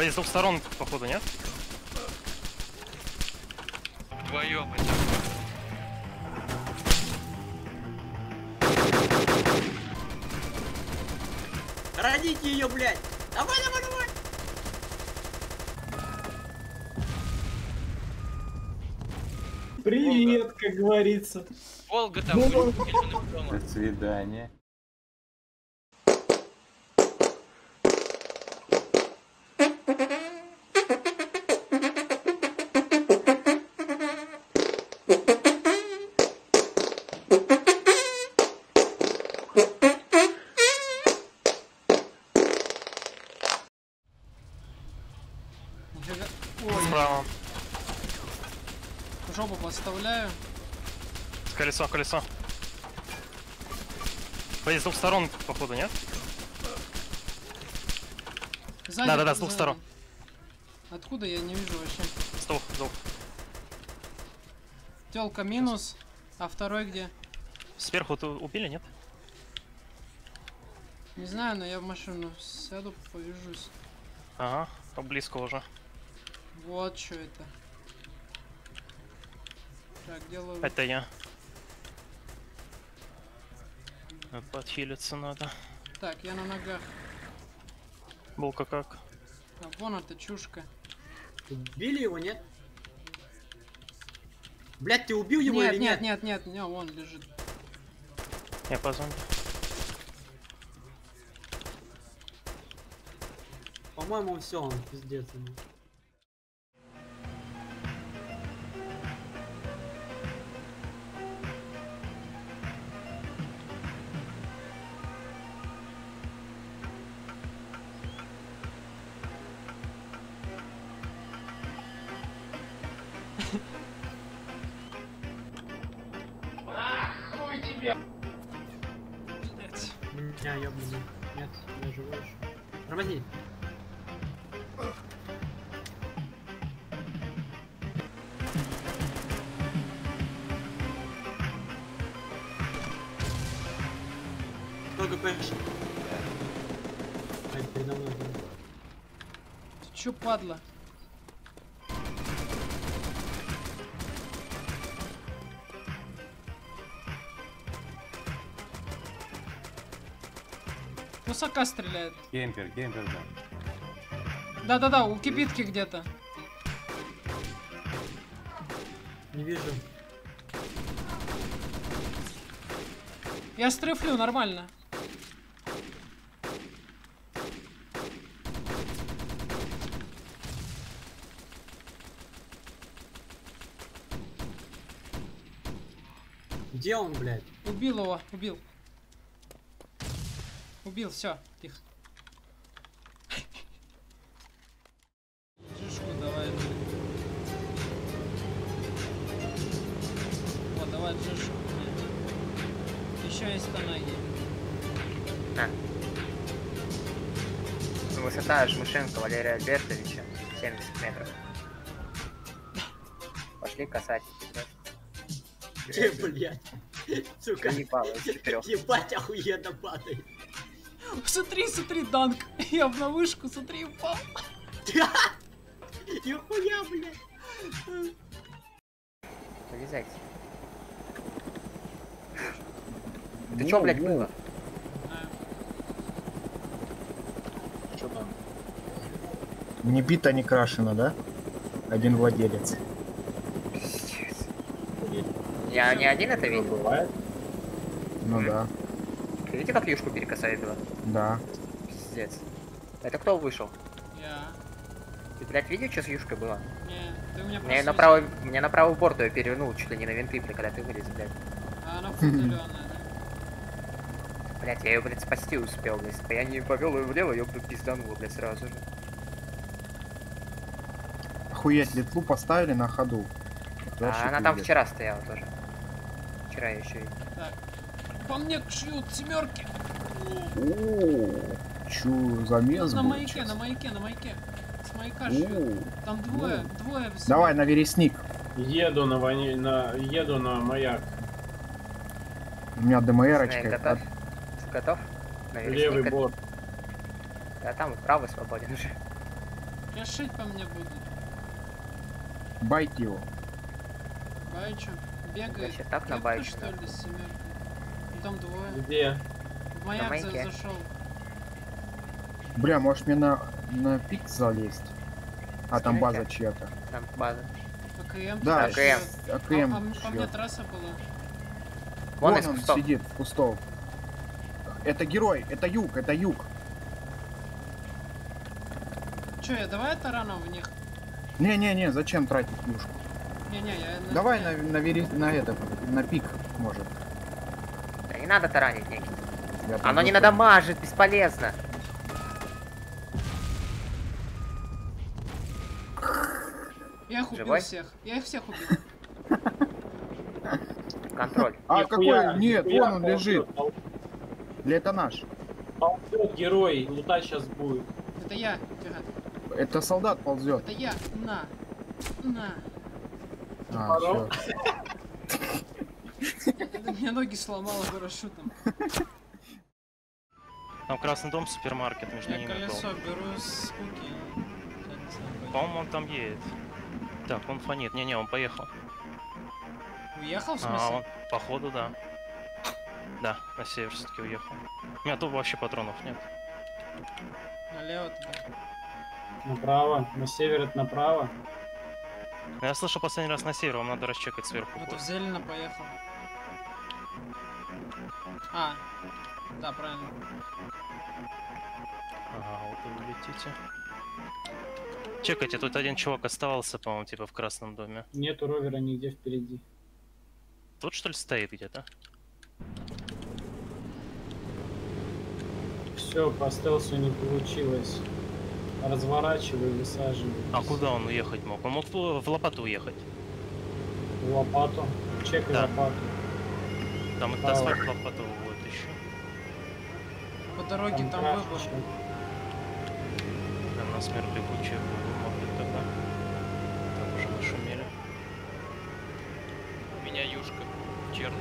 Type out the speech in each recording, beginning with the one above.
С двух сторон, походу, нет? Вдвоем это. Родите ее, блядь! Давай, давай, давай! Привет, как говорится. Волга там До свидания. Ой, Справа. жопу подставляю. Колесо, колесо. С двух сторон, походу, нет? Сзади, Да-да-да, с двух сзади. сторон. Откуда я не вижу вообще? С двух, с двух. Телка минус, а второй где? Сверху ты убили, нет? Не знаю, но я в машину сяду, повяжусь. Ага, близко уже. Вот что это. Так, делаю. Это я. Подхилиться надо. Так, я на ногах. Булка как? А, вон эта чушка. Убили его, нет? Блядь, ты убил его или нет? Нет, вон лежит. Я по зомби. По-моему, все, он пиздец ему. Меня ёбаный. Нет, я живой еще. Тормози. Много пэш. Ай, передо мной. Ты чё, падла? Кусака стреляет. Кемпер, да. Да-да-да, у кибитки где-то. Не вижу. Я стрефлю нормально. Где он, блядь? Убил его, убил. Убил, все, тихо. Жишку давай. Вот, давай жишку. Еще есть танаги. Высота Жмышенко Валерия Альбертовича 70 метров. Пошли касать. Где, блядь? Сука. Ебать, охуенно падает. Смотри, смотри, танк. Я на вышку, смотри, упал. Нихуя, блядь. Вылезайте. Ты чё, блядь, было? Что там? Не бита, не крашена, да? Один владелец. Пиздец. Я не один это видел. Бывает? Ну да. Ты видите, как юшку перекосает было? Да. Пиздец. Это кто вышел? Я. Ты, блядь, видел, что с юшкой было? Не, ты у меня Мне на правый борт ее перевернул, чуть ли не на винты, блядь, когда ты вылез, блядь. А она зеленая, да? Блядь, я ее, блядь, спасти успел, блядь. Я не повел ее влево, ее пиздануло, блядь, сразу же. Охуеть, литлу поставили на ходу. А она там вчера стояла тоже. Вчера я еще и... Так. По мне шьют семерки. О, чё, замес На был маяке, сейчас. на маяке. С маяка шьют. Там двое. Давай на вересник. Еду на маяк. У меня ДМРочка. Готов? Готов? Левый борт. Да там правый свободен уже. Решить по мне будут. Байте его. Байчу. Бегает. Значит, так на Кепка, байчу, что да. ли, с семеркой? И там двое. Где? В маяк маяке. зашел. Бля, может мне на пик залезть? А там Скажите. база чья-то. Там база. АКМ. Да, АКМ. АКМ. По мне чьё-то. трасса была. Вон Вон из он кустов. сидит в кустов. Это герой, это юг, это юг. Че, я давай тараном в них? Не-не-не, зачем тратить юшку? Не-не, я... Давай на этот, на пик, может. Да не надо таранить, Никит. Я Оно не подготовлю. надамажит, бесполезно. Я их убил Живой? всех. Я их всех убил. Контроль. А, Нихуя, какой? Нет, нихуя, вон он лежит. Или это наш? Ползет герой, лутать сейчас будет. Это я. Тихо. Это солдат ползет. Это я. На. На. А, Здорово. всё. Это мне ноги сломало парашютом. Там красный дом, супермаркет между Я ними был. колесо беру с скуки. По-моему, он там едет. Так, он фонит. Не-не, он поехал. Уехал, в А, смысле? он, походу, да. Да, на север все-таки уехал. У меня тут вообще патронов нет. Налево туда. Направо. На север это направо. Но я слышал последний раз на север, вам надо расчекать сверху. Вот в зелено поехал. А. Да, правильно. Ага, вот вы летите. Чекайте, тут один чувак оставался, по-моему, типа в красном доме. Нету ровера нигде впереди. Тут что ли стоит где-то? Все, по стелсу не получилось. Разворачивай, высаживай. А куда он уехать мог? Он мог в лопату уехать. В лопату. Чекай Да. лопату. Там это Право. асфальт лопату будет еще. По дороге там краш выбор. еще. Прям на смерть лягучая будет тогда. Так уже нашумели. У меня юшка черная.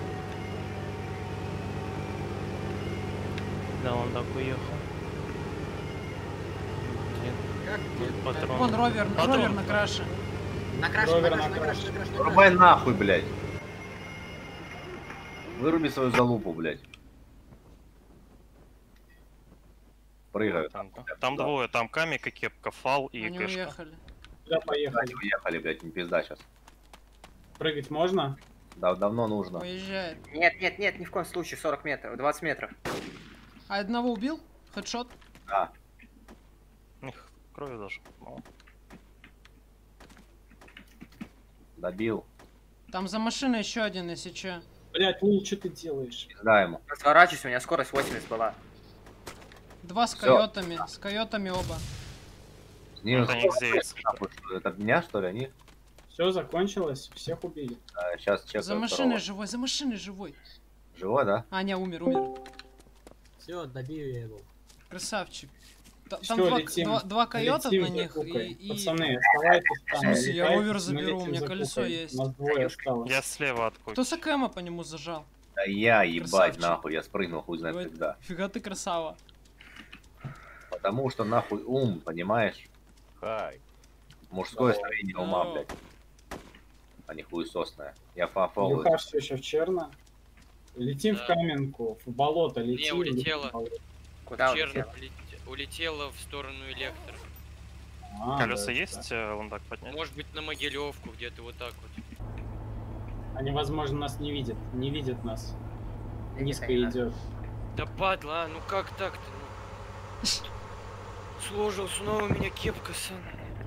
Да, он так уехал. Нет, тут патрон. Вон ровер, Патрон. ровер на краше. На краше, Ровер на на краше, на краше, на краше, на краше. Рубай нахуй, блядь. Выруби свою залупу, блядь. Прыгаю. Там двое, там камика, кепка, фал и Они кэшка. уехали. Куда поехали? Они уехали, блядь, не пизда сейчас. Прыгать можно? Да, давно нужно. Уезжает. Нет, нет, нет, ни в коем случае. 40 метров, 20 метров. А одного убил? Хедшот? Да. Их крови даже. мало. Добил. Там за машиной еще один, если че. Блять, Лул, что ты делаешь? Пизда ему. Разворачивайся, у меня скорость 80 была. Два с Всё. койотами. С койотами оба. Не, Это не зеется. это от меня, что ли, они? Все закончилось, всех убили. Сейчас чекаю. За машиной живой, за машиной живой. Живой, да? А, не, умер. Все, добью я его. Красавчик. Там Всё, летим. два койота на Летим за них кукой. и... Пацаны, оставайтесь там. В смысле, я летайте, ровер мы заберу, у летим меня за колесо кукой. есть. Нас двое осталось. Я слева от Кто с АКМа по нему зажал? Да я, ебать, Красавчик. нахуй, я спрыгнул, хуй знает Ой, когда. Фига ты красава. Потому что нахуй ум, понимаешь? Мужское Здорово. строение ума, Здорово. блядь. А не хуесосное. Я фафол. Юха все еще в черно. Летим в Да. каменку, в болото летим. улетела. в болото. Куда Черная улетел? улетела в сторону электро. А, Колеса да, есть, лундак поднять? Может быть на Могилевку, где-то вот так вот. да. Они, возможно, нас не видят. Не видят нас. Низко не идет. Да падла, а, ну как так-то? Ну? Сложил снова у меня кепка, сан.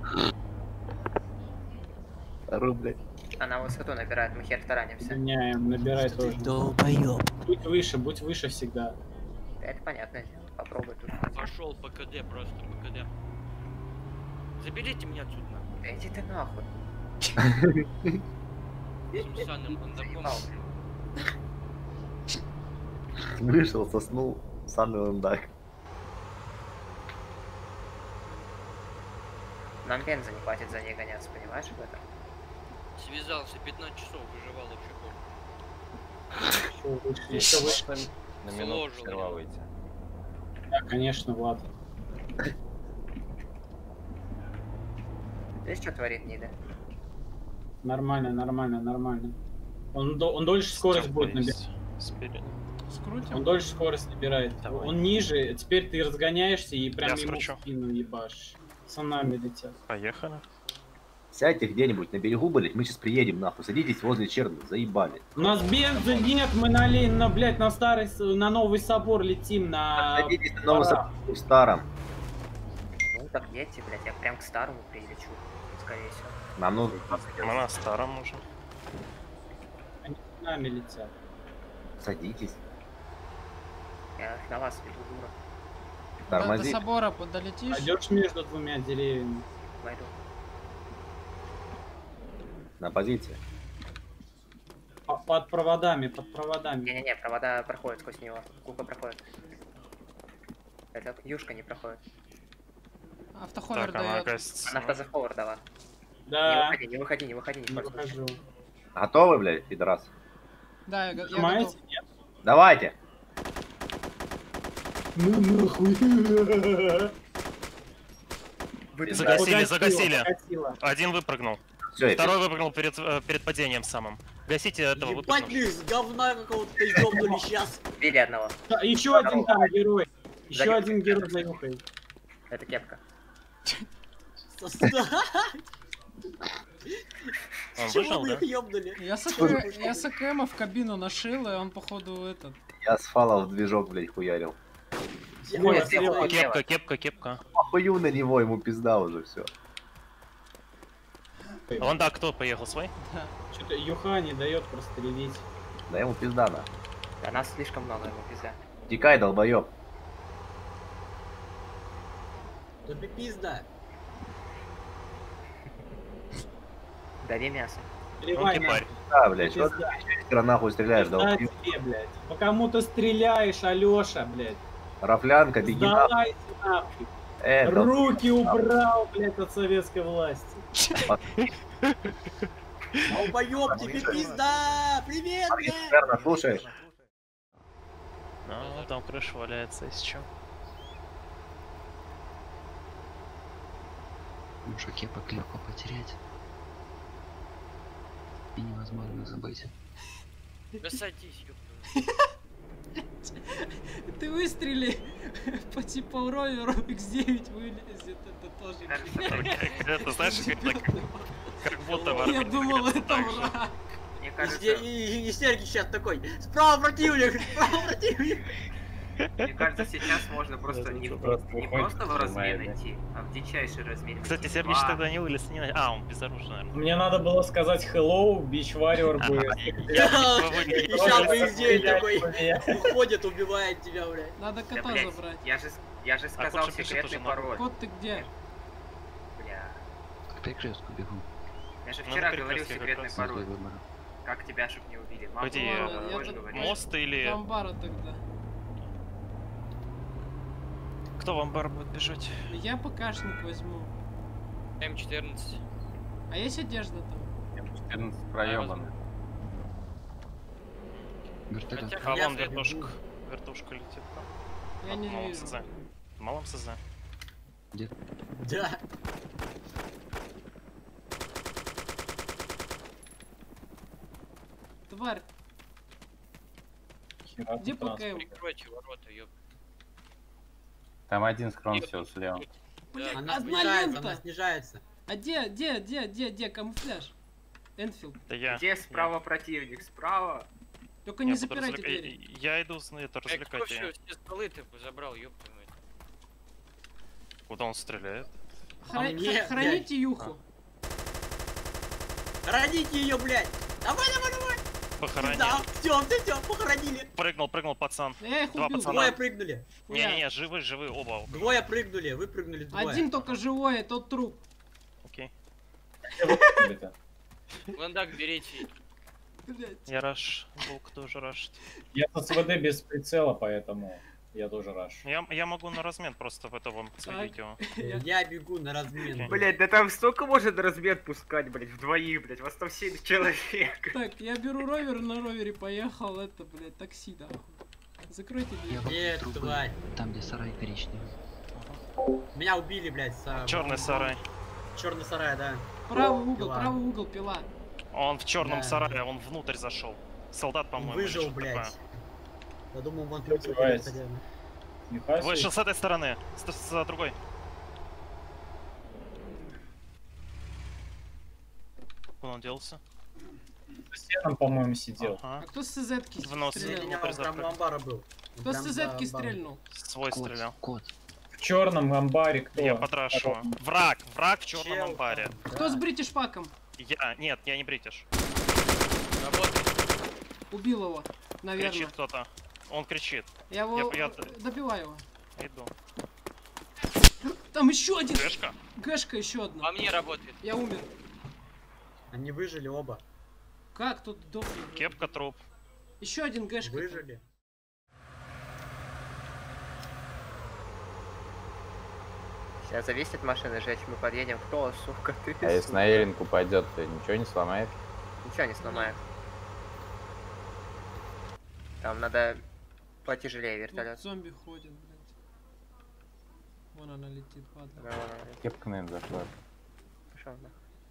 Второй, блядь. Она высоту набирает, мы хер таранимся. Меняем, набирай тоже. Долбоёб. Будь выше всегда. Да, это понятное дело. Попробуй тут. Пошел по КД, просто по КД. Заберите меня отсюда, нахуй. Да иди ты нахуй. Этим санным ландаком. Заебал. Вышел, соснул, самый ландак. Нам бенза не хватит за ней гоняться, понимаешь об этом? Связался, 15 часов выживал вообще. Еще выше. На минуту сперва выйти. Да, конечно, Влад. Видишь, что творит Нида? Нормально, нормально, нормально. Он дольше скорость будет набирать. Спереди. Скрутим. Он дольше скорость набирает. Давай. Он ниже, теперь ты разгоняешься и прям Я ему скручу. в спину ебашь. За нами летят. Поехали. Сядьте где-нибудь на берегу, блять, мы сейчас приедем, нахуй. Садитесь возле черных, заебали. У нас бенза нет, мы блядь, на старый, на новый собор летим, на... Садитесь на новом соборе в старом. Ну так едьте, блядь, я прям к старому прилечу. Скорее всего. Нам нужно... Мы на старом нужно. Они с нами летят. Садитесь. Я на вас веду, дура. До Тормози. собора долетишь? Пойдешь между двумя деревьями. Пойду. На позиции. Под проводами, под проводами. Не-не-не, провода проходят сквозь него. Кука проходит. Это юшка не проходит. Автоховер Так, она дает. гасится. Она автозафовер дала. Да, Не выходи, не не пользуйся. выхожу. Готовы, блядь, пидорас? Да, я готов. Нажимаете? Нет? Давайте. Ну нахуй. Загасили, загасили. Покатило. Один выпрыгнул. Все, Второй выпрыгнул перед падением самым. Гасите этого Ебать, выпрыгнувшего. мы с говна какого-то ёбнули сейчас. Били одного. Да, еще один там герой. Еще Задержка. один герой за юхой. Это кепка. Он Чего выжил, мы да? их ёбнули? Я с АКМа в кабину нашил, и он, походу, этот... Я с фала в движок, блядь, хуярил. Ой, слева. Кепка, кепка, кепка. Похую на него, ему пизда уже все. Вон да, кто поехал свой? Что-то юха не дает прострелить. Да ему пизда на. Да нас слишком много, ему пизда. Текай, долбоёб. Да ты пизда. Дави мясо. Он Перевай кипарь. Да, блядь, что ты Пизда. хера нахуй стреляешь, Да долбоёб. тебе, блядь. По кому ты стреляешь, Алёша, блядь? Рафлянка, беги нахуй. Сдавайся нахуй. Это, Руки убрал, блядь, от советской власти. Долбоёб, тебе пизда! Привет, блядь! верно, слушаешь? Ну, там крыша валяется, если чё. Может, кепок легко потерять. И невозможно забыть. Да садись, ёпта. Ты выстрели по типу роверу X9 вылезет, это тоже... Это, знаешь, как будто в Я армии думал, двигаться это так же. враг. Мне кажется, И Сергей сейчас такой, справа противник, справа противник. мне кажется, сейчас можно просто не просто не уходит, просто в размен нажимает, идти, а в дичайший размен. Кстати, идти. Сергеич Два. тогда не вылез, не... А, он безоружный, наверное. Мне надо было сказать hello, Beach Warrior бы. И сейчас бы X9 такой уходит, убивает тебя, блядь. Надо Да, кота блядь, забрать. я же сказал кот же пишет секретный уже, пароль. Кот, ты где? Бля. К перекрестку бегу. Я же Ну, вчера на говорил перекрестке как секретный раз Возле пароль. выбора. Как тебя, чтоб не убили? Маму, Погоди, Ладно, я больше тут- говорить. мост или... До амбара тогда. Кто в амбар будет бежать? Я ПКшник возьму. М14. А есть одежда там? 14 проебаны. Вертолет. Хотя А Я вон сбегу. вертушка. Вертушка летит там. Я не Малом вижу. СЗ. Малом СЗ. Где? Да. Тварь, Хера где тут транспорт. ПКМ? Прикройте ворота, ёпта. Там один схрон все слева. Блин, Она одна снижается, она лента. снижается. А где камуфляж? Энфилд. Да я. Где справа противник? Справа? Только Я не буду запирайте развлека- двери. Я иду это Эй, кто развлекать. все столы ты забрал, ёпта мать. Куда он стреляет? Нет, Храните юху. Храните ее, блядь. Давай, давай, давай. Похоронил. Да, все, похоронили. Прыгнул, пацан. Я их Два убил. пацана. Двое прыгнули. Не-не-не, живы, оба. Двое прыгнули, вы прыгнули двое. Один только живой, а тот труп. Окей. Ландак берите. Блять. Я раш. Волк тоже рашит. Я с СВД без прицела, поэтому я тоже раш. Я могу на размен просто в это вам подсветить его. Я бегу на размен. Блять, да там столько можно размен пускать, блять, вдвоих, блять, вас там 7 человек. Так, я беру ровер, на ровере поехал, это, блядь, такси, да. Закройте Я дверь. вокруг Нет, трубы, тварь. там где сарай коричневый. Меня убили, блядь, Черный сарай. Черный сарай, да. Правый угол, пила. Он в черном Да. сарае, он внутрь зашел. Солдат, по-моему. Выжил, или что-то блядь. Я думал, вон Убивается. такое. Вышел с этой стороны, с другой. Куда он делся? За стеном, по-моему, сидел. А кто с СЗ-ки В нос. стрелял? Не, он прям в амбара был. Кто с Прям за СЗ-ки амбаром. стрельнул? Свой стрелял. Кот. В черном амбаре кто? Я подрашиваю. Враг в черном Чел. амбаре. Кто с бритиш-паком? Нет, я не бритиш. Работает. Убил его, наверное. Кричит кто-то. Он кричит. Я его Я- добиваю его. Иду. Там еще один! Гэшка? Гэшка еще одна. По мне работает. Я умер. Они выжили оба. Как тут дохли? Кепка труп. Еще один гэшка. Выжили. Сейчас зависит машины жечь, мы подъедем. Кто, сука, ты? А если сука? на Эринг упадет, то ничего не сломает? Ничего не сломает. Там надо потяжелее вертолет. Вот зомби ходит, блядь. Вон она летит, падла. Да, Кепка, наверное, зашла. пошел, да.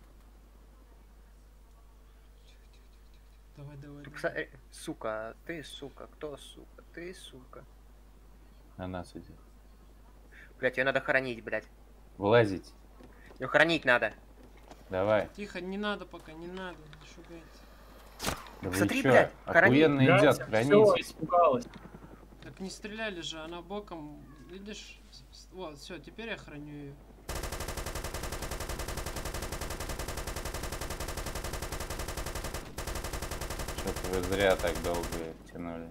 Давай, давай. Ты давай. посмотри, сука, ты, сука, кто, сука, ты, сука. На нас идет. Блять, ее надо хоронить, блять. Вылазить. Ее хоронить надо. Давай. Тихо, не надо пока, не надо. Не шугайте. Да вы Смотри, чё? блядь, храни. Охуенно идет, Все, храните. испугалась. Так не стреляли же, она боком, видишь? Вот, все, теперь я храню ее. Что-то вы зря так долго тянули.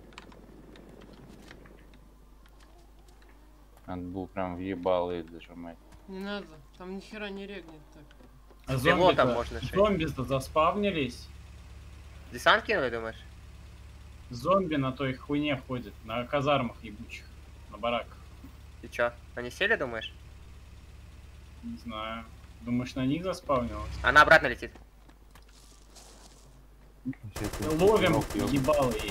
Надо было прям въебало и зажимать. Не надо, там ни хера не регнет так. А Пилотом зомби-то можно шить. зомби-то заспавнились. Десант кинули, думаешь? Зомби на той хуйне ходят, на казармах ебучих, на бараках. И чё? Они сели, думаешь? Не знаю. Думаешь, на них заспавнилось? Она обратно летит. Ловим ебало ей.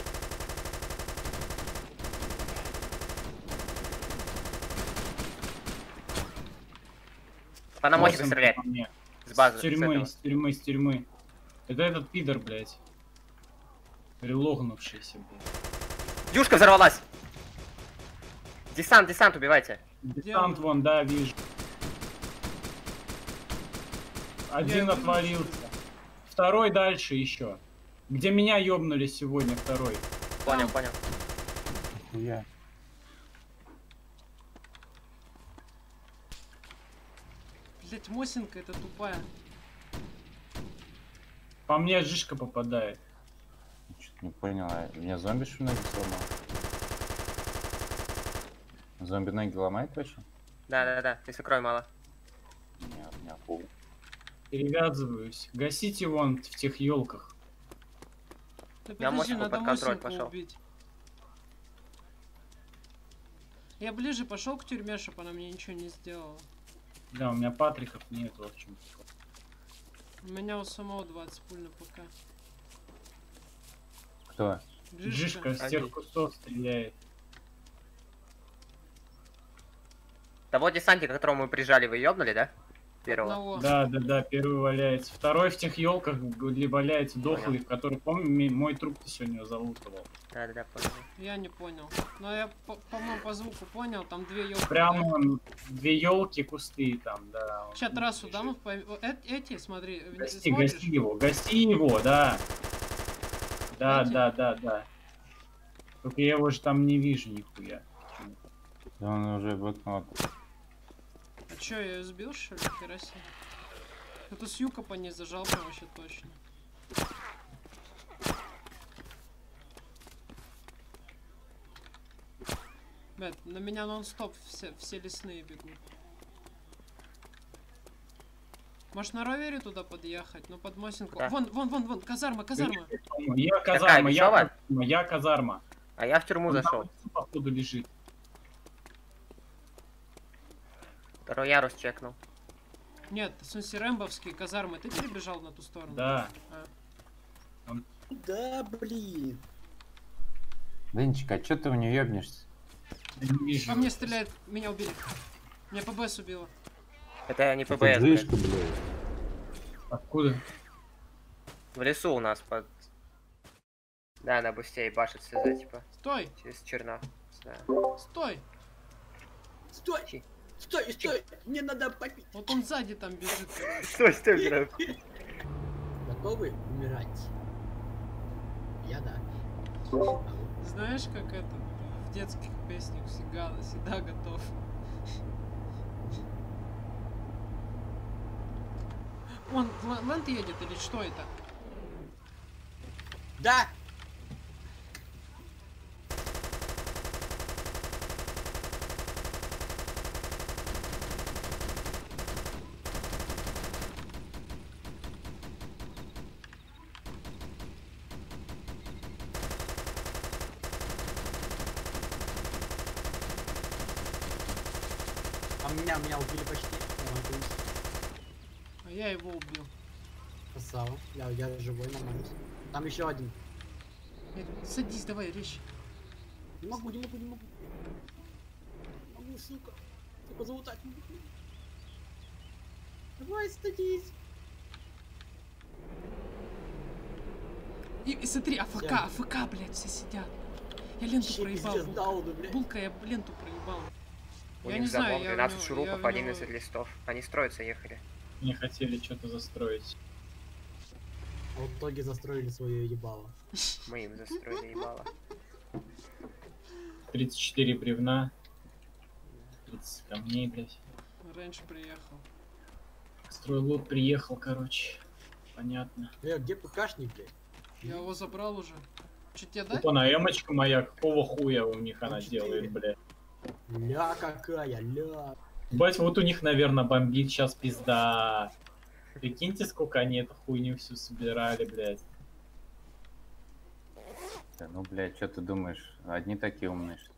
По нам очень Ловим стреляет. по мне. С базы. С с тюрьмы, этого. с тюрьмы, с тюрьмы. Это этот пидор, блядь. Релогнувшийся, блядь. Юшка взорвалась! Десант, десант, убивайте. Десант вон, да, вижу. Один отвалился. Второй дальше еще. Где меня ёбнули сегодня, второй. Понял, понял. Хуя. Блять, Мосинка это тупая. По мне жишка попадает. Что-то не понял, а меня зомби что ли ноги сломал? Зомби ноги ломает вообще? Да, если крови мало. Нет, у меня пол. Перевязываюсь. Гасите вон в тех елках. Да Я подожди, Мосинку надо под контроль Мосинку пошел. убить. Я ближе пошел к тюрьме, чтобы она мне ничего не сделала. Да, у меня патриков нет, в общем. У меня у самого 20 пуль на ПК. Кто? Жишка с тех кустов стреляет. Того десантника, которого мы прижали, вы ёбнули, да? Первого. Одного. Да, первый валяется. Второй в тех елках валяется дохлый, который, помню, мой труп ты сегодня залутывал. Да, понял. Я не понял. Но я, по-моему, по звуку понял, там две елки. Прямо две елки, кусты там, да. Сейчас трассу дам, эти, смотри, Гасти смотришь? его, да. Да, Эти? да. Только я его же там не вижу нихуя. Да он уже бэкнул. А чё, я её сбил, что ли? Хера себе. Это с юка по ней зажал прям вообще точно. Блядь, на меня нон-стоп все лесные бегут. Может на ровере туда подъехать? Ну под Мосинку. Да. Вон, казарма. Я казарма, я казарма. А я в тюрьму Он зашел. там, походу, лежит. Второй ярус чекнул. Нет, в смысле рэмбовские казармы. Ты перебежал на ту сторону? Да. А. Да, блин. Денчик, а чё ты в нее ёбнешься? Я не вижу. По мне стреляет, меня убили. Меня ПБС убило. Это не Это ПБС, блядь. движка, блядь. Откуда? В лесу у нас под... Да, на бусте ебашит СЗ, типа. Стой! Через черна. Да. Стой! Стой! Стой, стой! Мне надо попить. Вот он сзади там бежит. Стой, блядь. Готовы умирать? Я да. Знаешь, как это в детских песнях всегда готов. Он Лэнд едет или что это? Да! А меня убили почти. А я его убил. Красава. Я живой, нормально. Там еще один. Садись, давай, речь. Не могу. Не могу, сука. Сука, залутать не могу. Давай, садись. И смотри, АФК, блядь, все сидят. Я ленту проебал. Булка, я ленту проебал. У Я них не знаю, забор, я 12 в шурупов, него- 11 листов. Они строиться ехали. Не хотели что-то застроить. А в итоге застроили свое ебало. Мы им застроили ебало. 34 бревна. 30 камней, блядь. Раньше приехал. Стройлот приехал, короче. Понятно. Где ПКшник, блядь? Я его забрал уже. Че тебе дать? Опа, на эмочка моя, какого хуя у них она делает, блядь. Ля какая, ля. Бать, вот у них, наверное, бомбит сейчас пизда. Прикиньте, сколько они эту хуйню всю собирали, блядь. Да, ну, блядь, что ты думаешь? Одни такие умные, что ли?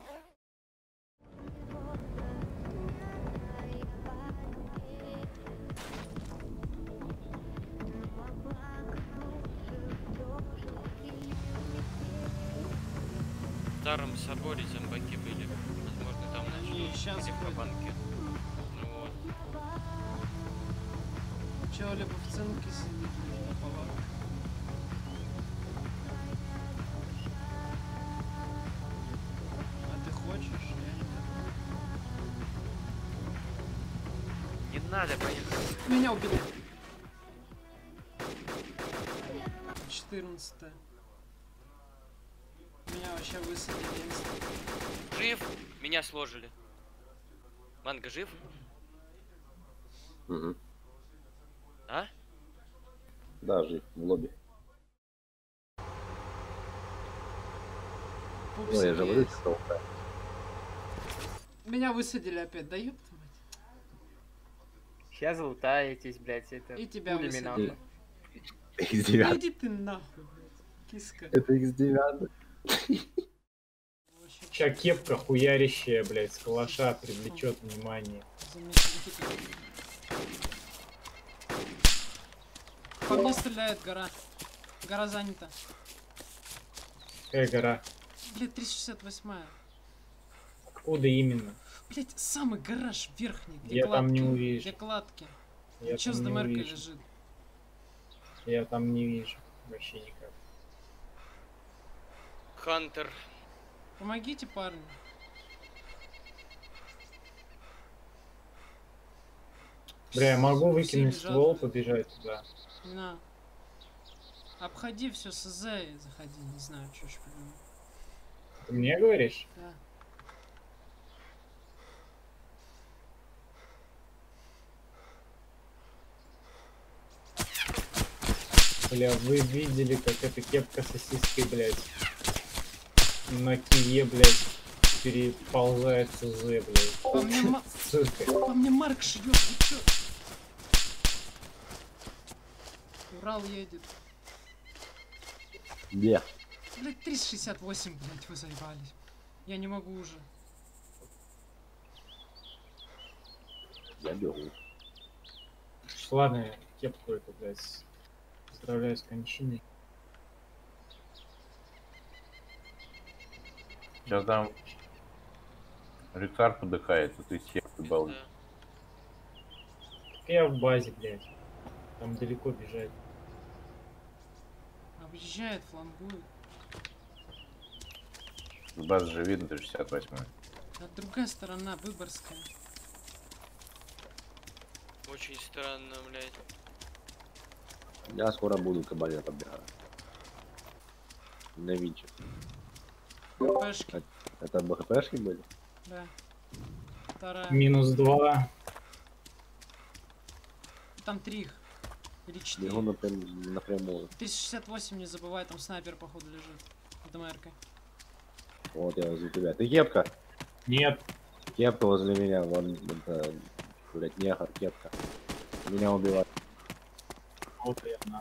В старом соборе зомбаки были. Возможно, там И начнут. щас Или в ходят. Кабанке. Ну вот. Чего либо в цинке сидит, либо в палатке. А ты хочешь? Я не. Не надо, поехали. Меня убили. 14. Меня вообще высадили. Жив? Меня сложили. Манго жив? Угу. А? Да, жив, в лобби. Ну, я же говорю, что Меня высадили опять, да ёпта мать. Сейчас залутаетесь, блядь, это... И тебя пулями высадили. нахуй. X9. Иди ты нахуй, блядь. Киска. Это X9. Сейчас кепка хуярящая, блядь, с калаша привлечет внимание. По мне стреляет гора. Гора занята. Какая гора? Блядь, 368-я. Откуда именно? Блядь, самый гараж верхний, где Я кладки. там не увижу. Где кладки. Я Че с там не ДМРкой увижу. лежит? Я там не вижу. Вообще никак. Хантер. Помогите, парни. Бля, я могу выкинуть Все ствол, бежат. побежать туда. На. Обходи все с ЗЗ и заходи, не знаю, что ж придумал. Ты мне говоришь? Да. Бля, вы видели, как эта кепка сосиской, блядь, на кие, блядь, переползает СЗ, блядь. Сука. По мне Марк шьет, вы чё? Урал едет. Где? Блять, 368, блять, вы заебались. Я не могу уже. Я бегу. Ладно, я кепку эту, блядь, поздравляю с кончиной. Сейчас там Рикар подыхает, а ты сек, ты балуй. Я в базе, блядь. Там далеко бежать. Объезжает, флангует. С базы же видно, 368. А другая сторона, Выборгская. Очень странно, блядь. Я скоро буду кабаля подбирать. На винче. БХПшки. Это БХПшки были? Да. Вторая. -2. Там 3 их. Или 4. Бегу напрямую. 368, не забывай, там снайпер, походу, лежит. ДМР-кой. Вот я возле тебя. Ты кепка? Нет. Кепка возле меня. Вон, это, блядь, нехар, кепка. Меня убивают. Вот я на.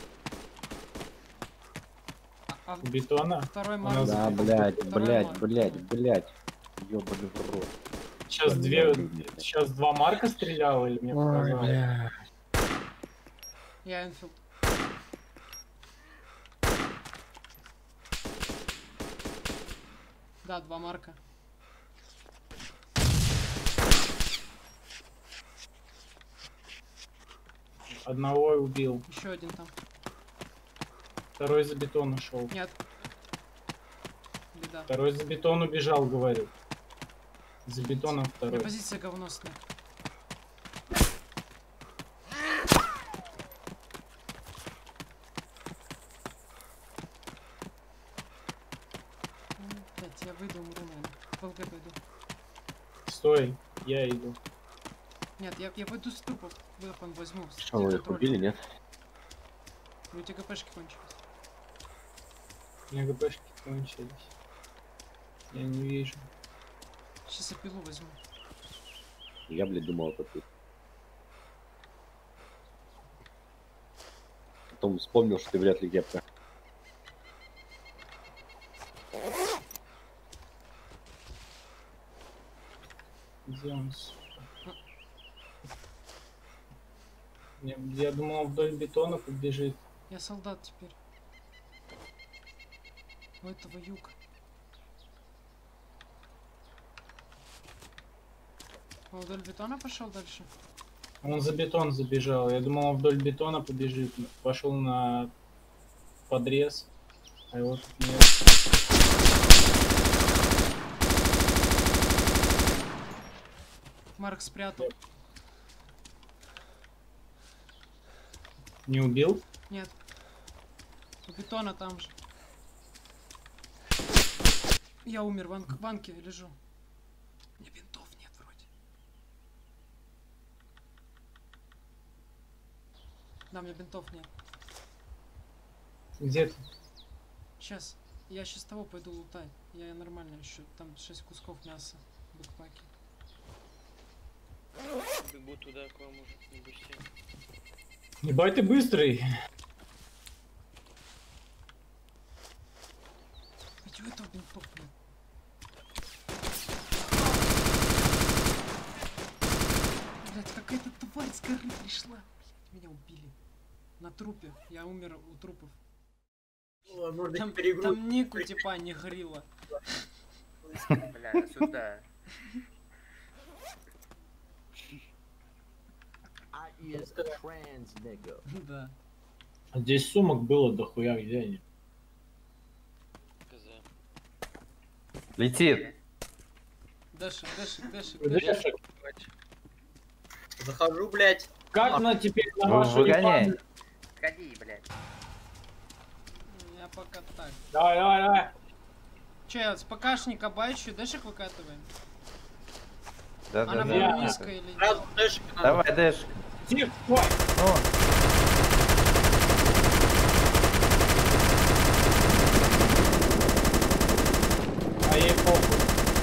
А Бетона? второй Она марк. Да, Второй блядь. Ёбаный в рот. Сейчас два марка стрелял или мне показалось? Я Энфилд. Да, 2 марка. Одного убил. Еще один там. Второй за бетон ушел. Нет. Беда. Второй за бетон убежал, говорю. За бетоном второй. Позиция говносная. Блять, я выйду, умру, наверное. В ЛГ пойду. Стой, я иду. Нет, я пойду с трупов. Выхон возьму. Что, вы их убили, нет? У тебя ГПшки кончились. У меня ГПшки кончились. Я не вижу. Сейчас я пилу возьму. Я, блядь, думал, это ты. Потом вспомнил, что ты вряд ли кепка. Где он, сука? Я думал, он вдоль бетона побежит. Я солдат теперь. У этого юг. Он вдоль бетона пошел дальше? Он за бетон забежал. Я думал, он вдоль бетона побежит. Пошел на подрез. А его тут нет. Марк спрятал. Не убил? Нет. У бетона там же. Я умер в банке, лежу. Мне бинтов нет вроде. Да, мне бинтов нет. Где ты? Сейчас. Я сейчас того пойду лутать. Я нормально еще. Там 6 кусков мяса в бэкпаке. Бегу туда, к вам уже, не быстрее. Ебать ты быстрый. Хоть у этого бинтов нет. Блять, какая-то тварь с горы пришла. Блять, меня убили. На трупе. Я умер у трупов. Ой, можно Там перегруз. нику типа не грила. Бля, сюда. Да. Здесь сумок было дохуя, где они? Летит. Дэшик. Дэшик. Захожу, блядь. Как на теперь на вашу Выгоняй. ебаную- Ходи, блядь. Я пока так. Давай. Че, я с ПКшника байчу, Дэшик выкатываем? Да, Она да, была да. низкая или Сразу нет? дэшек надо. Давай, Дэш. Тихо, стой. А ей похуй.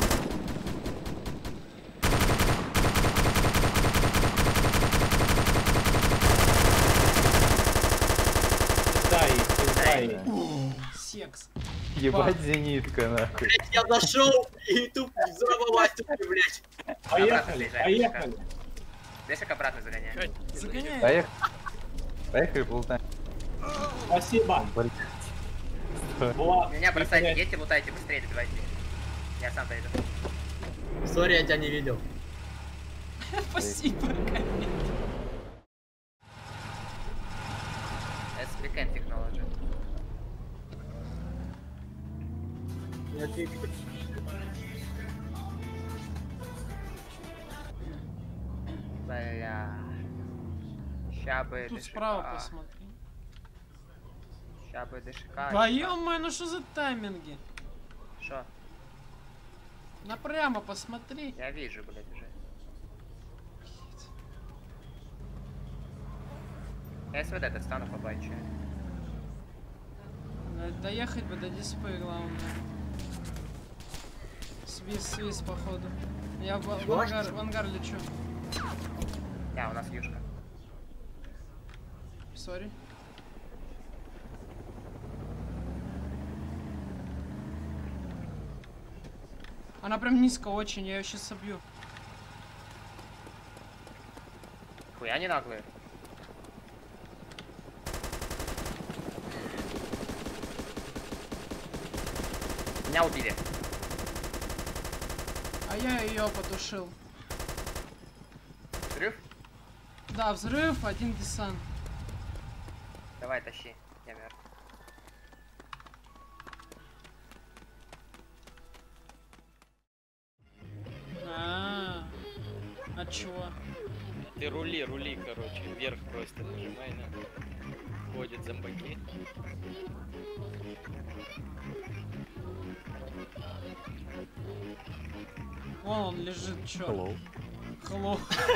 Пизда ей. Секс. Ебать зенитка, нахуй. Блядь, я зашел и тут взорвалась тут, блядь. Поехали. Дэшек обратно загоняй. Загоняй. Поехали, болтаем. Спасибо. Влад, Меня бросайте, едьте, лутайте, быстрее добивайте. Я сам дойду. Сори, я тебя не видел. Спасибо, Камиль. African technology. Бля. Ща бы Тут ДШК. справа посмотри. Ща бы ДШК. Да ё-моё, ну что за тайминги? Шо? Напрямо посмотри. Я вижу, блядь, уже. Я СВД достану побачу. Доехать бы до диспы, главное. Свист, походу. Я в ангар лечу. Да, у нас юшка. Сори. Она прям низко очень, я ее сейчас собью. Хуя не наглые. Меня убили. А я ее потушил. Взрыв? Да, взрыв, один десант. Давай, тащи. Я мертв. От чего? Ты рули, короче. Вверх просто нажимай на. Ходят зомбаки. Вон он лежит, чё? Hello. Hello.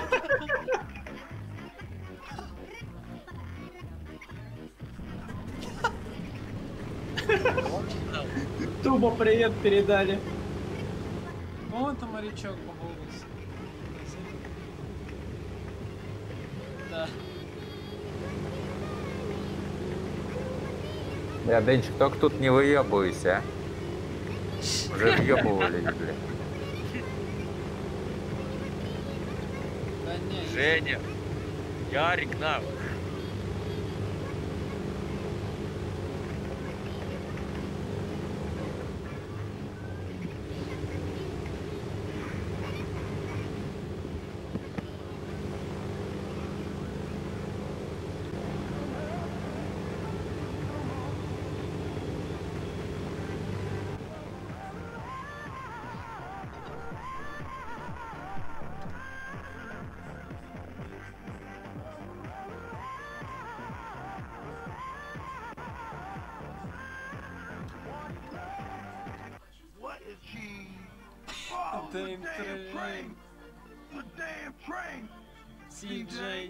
Тубо привет передали. Вон это морячок по голосу. Да. Бля, Денчик, только тут не выебывайся, а. Уже въебывались, бля. Да не. Женя! Ярик, на! Damn train. CJ.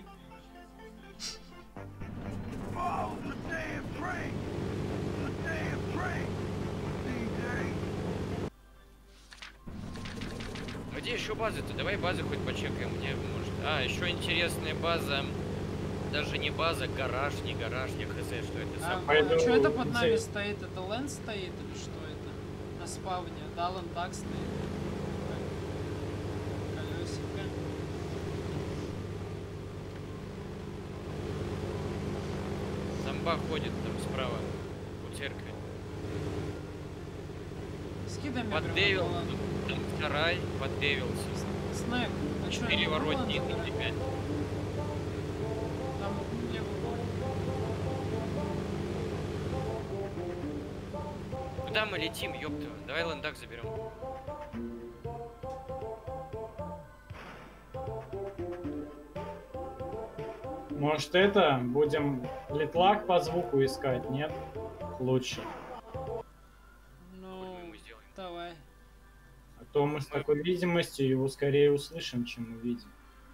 Follow the damn train. The damn train. CJ. Где еще базы-то? Давай базы хоть почекаем, где может. А, еще интересная база. Даже не база, гараж, не хз, что это самое. Что это под нами стоит? Это Лэн стоит или что это? На спавне. Да, Лэн так стоит. Колесико. Зомба ходит там справа у церкви. Скидай мне поддевил, там второй поддевился. Снэк, а что? Переворотник или 5. Там левый. Куда мы летим, ёпта? Давай ландак заберем. Может это, будем литлак по звуку искать, нет? Лучше. Ну, давай. А то мы с такой видимостью его скорее услышим, чем увидим.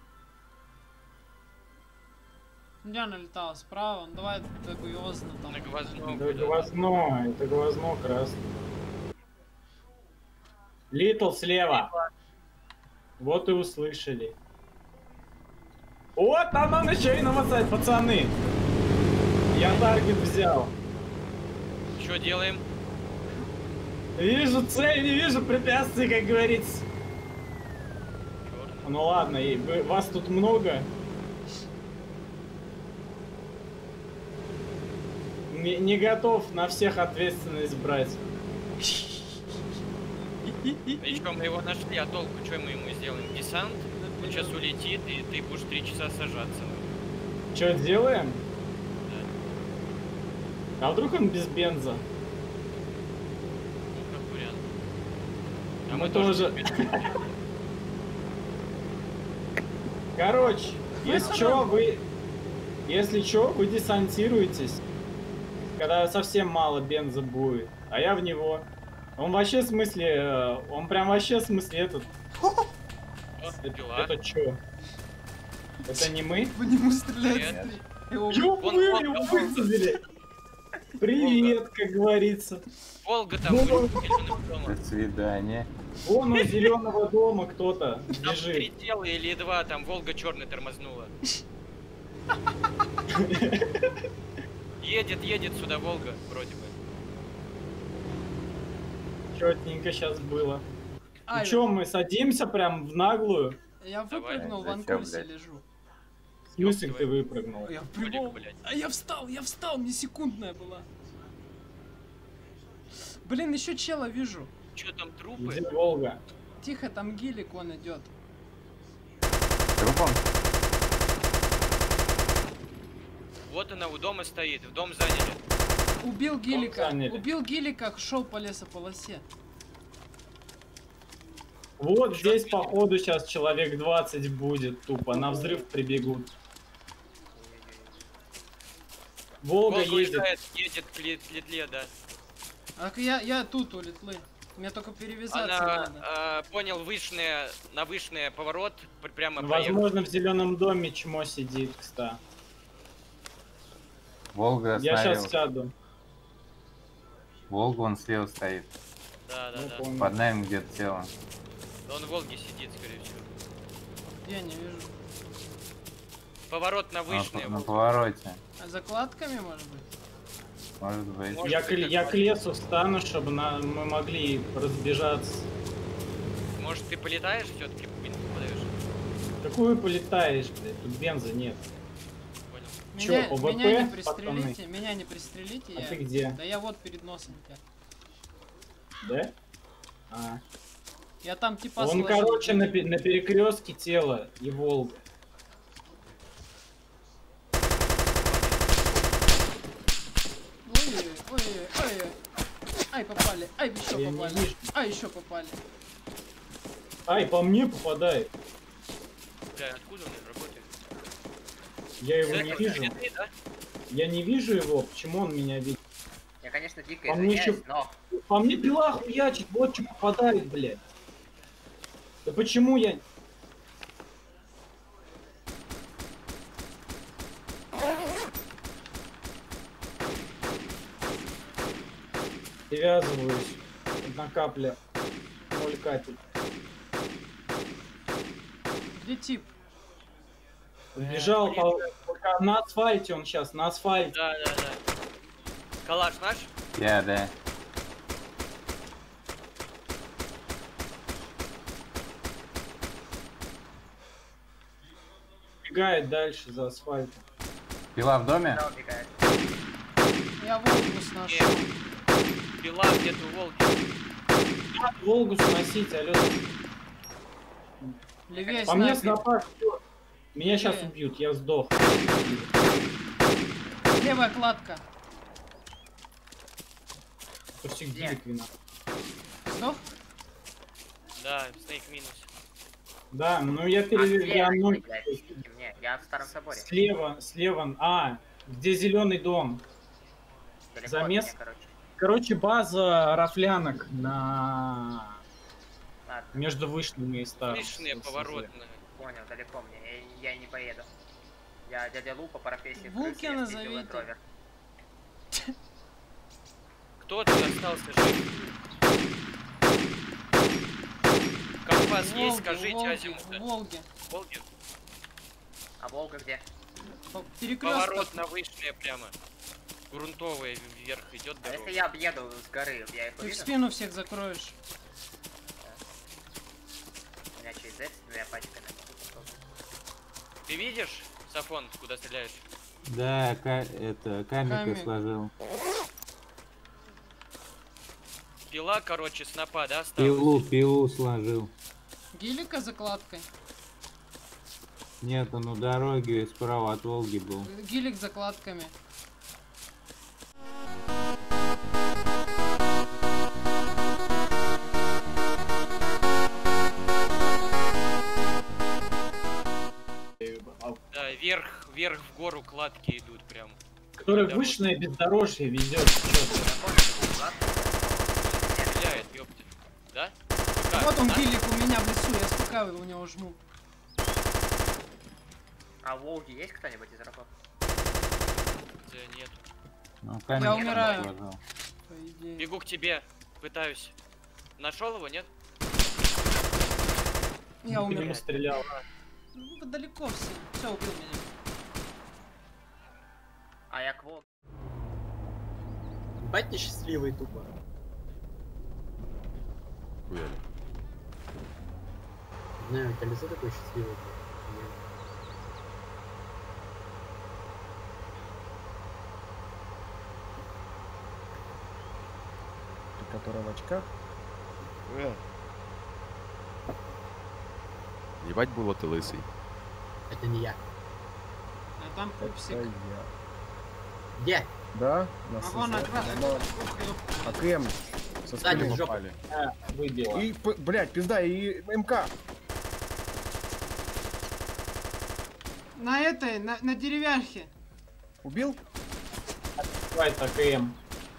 Я налетал справа, ну давай так гвоздно там. Это гвоздно красный. Литл слева. Вот и услышали. Вот, там нам еще и намазать, пацаны. Я таргет взял. Что делаем? Вижу цель, не вижу препятствий, как говорится. Ну ладно, вас тут много. Не готов на всех ответственность брать. И что, мы его нашли, а толку, что мы ему сделаем? Десант? Он сейчас улетит, и ты будешь 3 часа сажаться. Что делаем? А вдруг он без бенза? Ну, как вариант. А Мы тоже. Короче, если чё, вы десантируетесь, когда совсем мало бенза будет, а я в него. Он вообще в смысле, он прям вообще в смысле этот. Это чё? Это не мы? По нему стреляют. Его высадили. Привет, как говорится. Волга там у зеленого дома. До свидания. Вон у зеленого дома кто-то Там бежит. 3 тела или 2, там Волга черный тормознула. Едет сюда Волга, вроде бы. Чётненько сейчас было. Ай, Ну чё, мы садимся прям в наглую? Я Давай. выпрыгнул, в Зачем, анкурсе блядь? лежу. В смысле ты выпрыгнул? Я Толик, прыгнул. блядь. А я встал, мне секундная была. Блин, еще чела вижу. Чё там, трупы? Где Волга? Тихо, там гелик, он идет. Трупом? Вот она у дома стоит, в дом заняли. Убил гелика, заняли. шел по лесополосе. Вот здесь, походу, сейчас человек 20 будет тупо. На взрыв прибегут. Волга едет. уезжает, едет к Литле, да. А я тут у Литлы. Мне только перевязаться Она, надо. понял, на вышный поворот, прямо Возможно, в зеленом доме чмо сидит, кстати. Волга Я сейчас остановился. сяду. Волга вон слева стоит. Да. понял. Под нами где-то тело. Да он в Волге сидит, скорее всего. Я не вижу. Поворот на вышный. На повороте. А закладками, может быть? Может быть. Может Я быть, к лесу встану, чтобы мы могли разбежаться. Может, ты полетаешь все-таки, подаешь? Какую полетаешь, блядь? Тут бенза нет. Понял. Чё, Меня ОВП, не пацаны? пристрелите, меня не пристрелите. А ты где? Да я вот перед носом тебя. Да? А. Я там типа Он, сложил. короче, на перекрестке тело и Волга. Ой. Ай, попали. Ай, еще Я не попали. вижу. Ай, еще попали. Ай, по мне попадает. Бля, откуда он работает? Я его не С вижу. этой, да? Я не вижу его. Почему он меня видит? Я, конечно, дико По мне, извиняюсь, но... по мне пила хуячит. Вот что попадает, блядь. Да почему я... Привязываюсь. Одна капля. 0 капель. Где тип? Бежал на асфальте он сейчас, на асфальте. Да. Калаш наш? Да. Бегает дальше за асфальтом. Пила в доме? Да, убегает. Я Волгу нашел. Пила где-то у Волги. Волгу сносить, алё. Левее По мне снайпер. снопа, всё. Меня сейчас Левее. убьют, я сдох. Левая кладка. Почти гелик вина. Сдох? Да, Снейк минус. Да, ну я Слева, ноль. блядь, идите мне, я в старом соборе. Слева. А, где зеленый дом? Далеко Замес? от меня, короче. Короче, база рафлянок на... Ладно, Между вышными и старым. Вышные, поворотные. понял, далеко мне, я не поеду. Я дядя Лу по профессии в Вулки крысе, я назовите. ездил в Land Rover. Кто тут остался жив? Компас есть, скажите азимута. Волги. Волги? А Волга где? Перекресток. Поворот на вышнее прямо. Грунтовый вверх идет А дорога. если я объеду с горы, я их Ты в увижу? спину всех закроешь. У меня через это с двумя пачками. Ты видишь, Сафон, куда стреляешь? Да, это камика Камик. сложил. Пила, короче, снопа, да, осталась? Пилу сложил. Гелика закладкой. Нет, он у дороги справа от Волги был. Гелик закладками. Да, вверх в гору кладки идут прям. Который выше на бездорожье везет. Стреляет, ёпты. Да? Вот он, гелик у меня в лесу, я сколько у него жму. А в Волге есть кто-нибудь из рабов? Да нет. Ну, Я умираю. положил. По идее. Бегу к тебе, пытаюсь. Нашел его, нет? Я Ты ему умер. стрелял. Ну, далеко все. Все, убил меня. А я к Волге. Бать несчастливый тупо. Хуяли. Не знаю, это лицо такое счастливое. Который в очках. Ебать було ти лисий. Это не я. А там пупсик. Это я. Где? Да? На А вон АКМ. Со Сзади, спины. в жопу. Выбило. И, блядь, пизда, и МК. На этой, на деревяхе. Убил? Давай АКМ.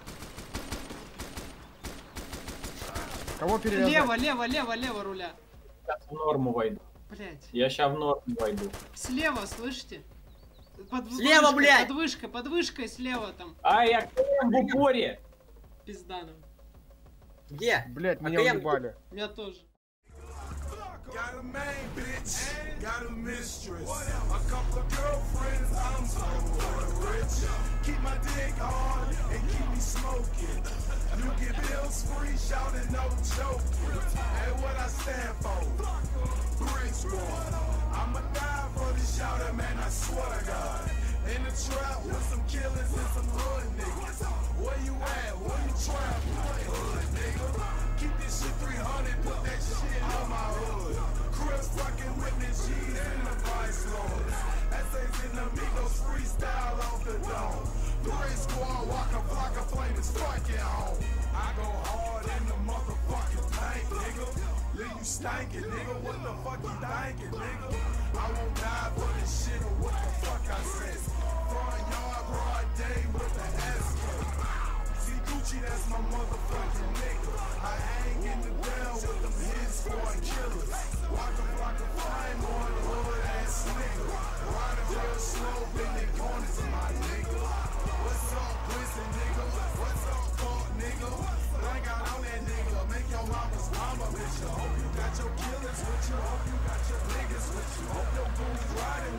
Кого перевязать? Лево руля. Сейчас в норму войду. Блять. Я сейчас в норму войду. Слева, слышите? Слева, блядь! Под вышкой слева там. Ай, АКМ в упоре! Пизда нам. Где? Блядь, меня АКМ. уебали. Меня тоже. Got a main bitch, got a mistress, a couple of girlfriends, I'm so rich. Keep my dick hard and keep me smoking. You get bills free, shouting no joke. And what I stand for, Bricks War. I'ma die for this shouter, man, I swear to God. In the trap with some killers and some hood niggas. Where you at? Where you trap? Hood nigga. Keep this shit 300, put that shit on my hood. Chris fucking with the G's and the Vice Lords. Essays in the Migos freestyle off the dome. Three squad, walk a block of flame is fucking home. I go hard in the motherfucking tank, nigga. Leave you stankin', nigga. What the fuck you thinking, nigga? I won't die for this shit or what the fuck I said. Front yard, broad day with the S. See Gucci, that's my motherfucking nigga. I hang in the bell with them hit squad killers. Walk a block of flame on the hood ass nigga. Riding real slow, bending corners, my nigga. What's up, pussy nigga? What's up, fuck nigga? Blank out on that nigga. Make your mama's mama bitch. Hope you got your killers with you. Hope you got your niggas with you. Hope your goons riding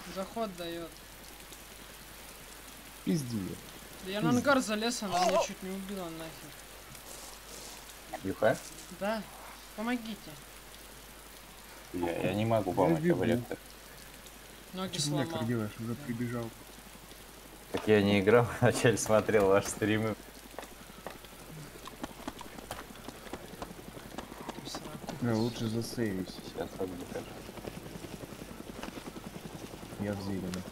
Заход дает. Пизди. Я на ангар залез, она меня чуть не убила нахер. Юха? Да. Помогите. Я не могу помочь, я в электро. Ноги Что ты сломал. так делаешь? Уже прибежал. Так я не играл, вначале смотрел ваши стримы. Лучше засейвись. Сейчас покажу. Я в зелени.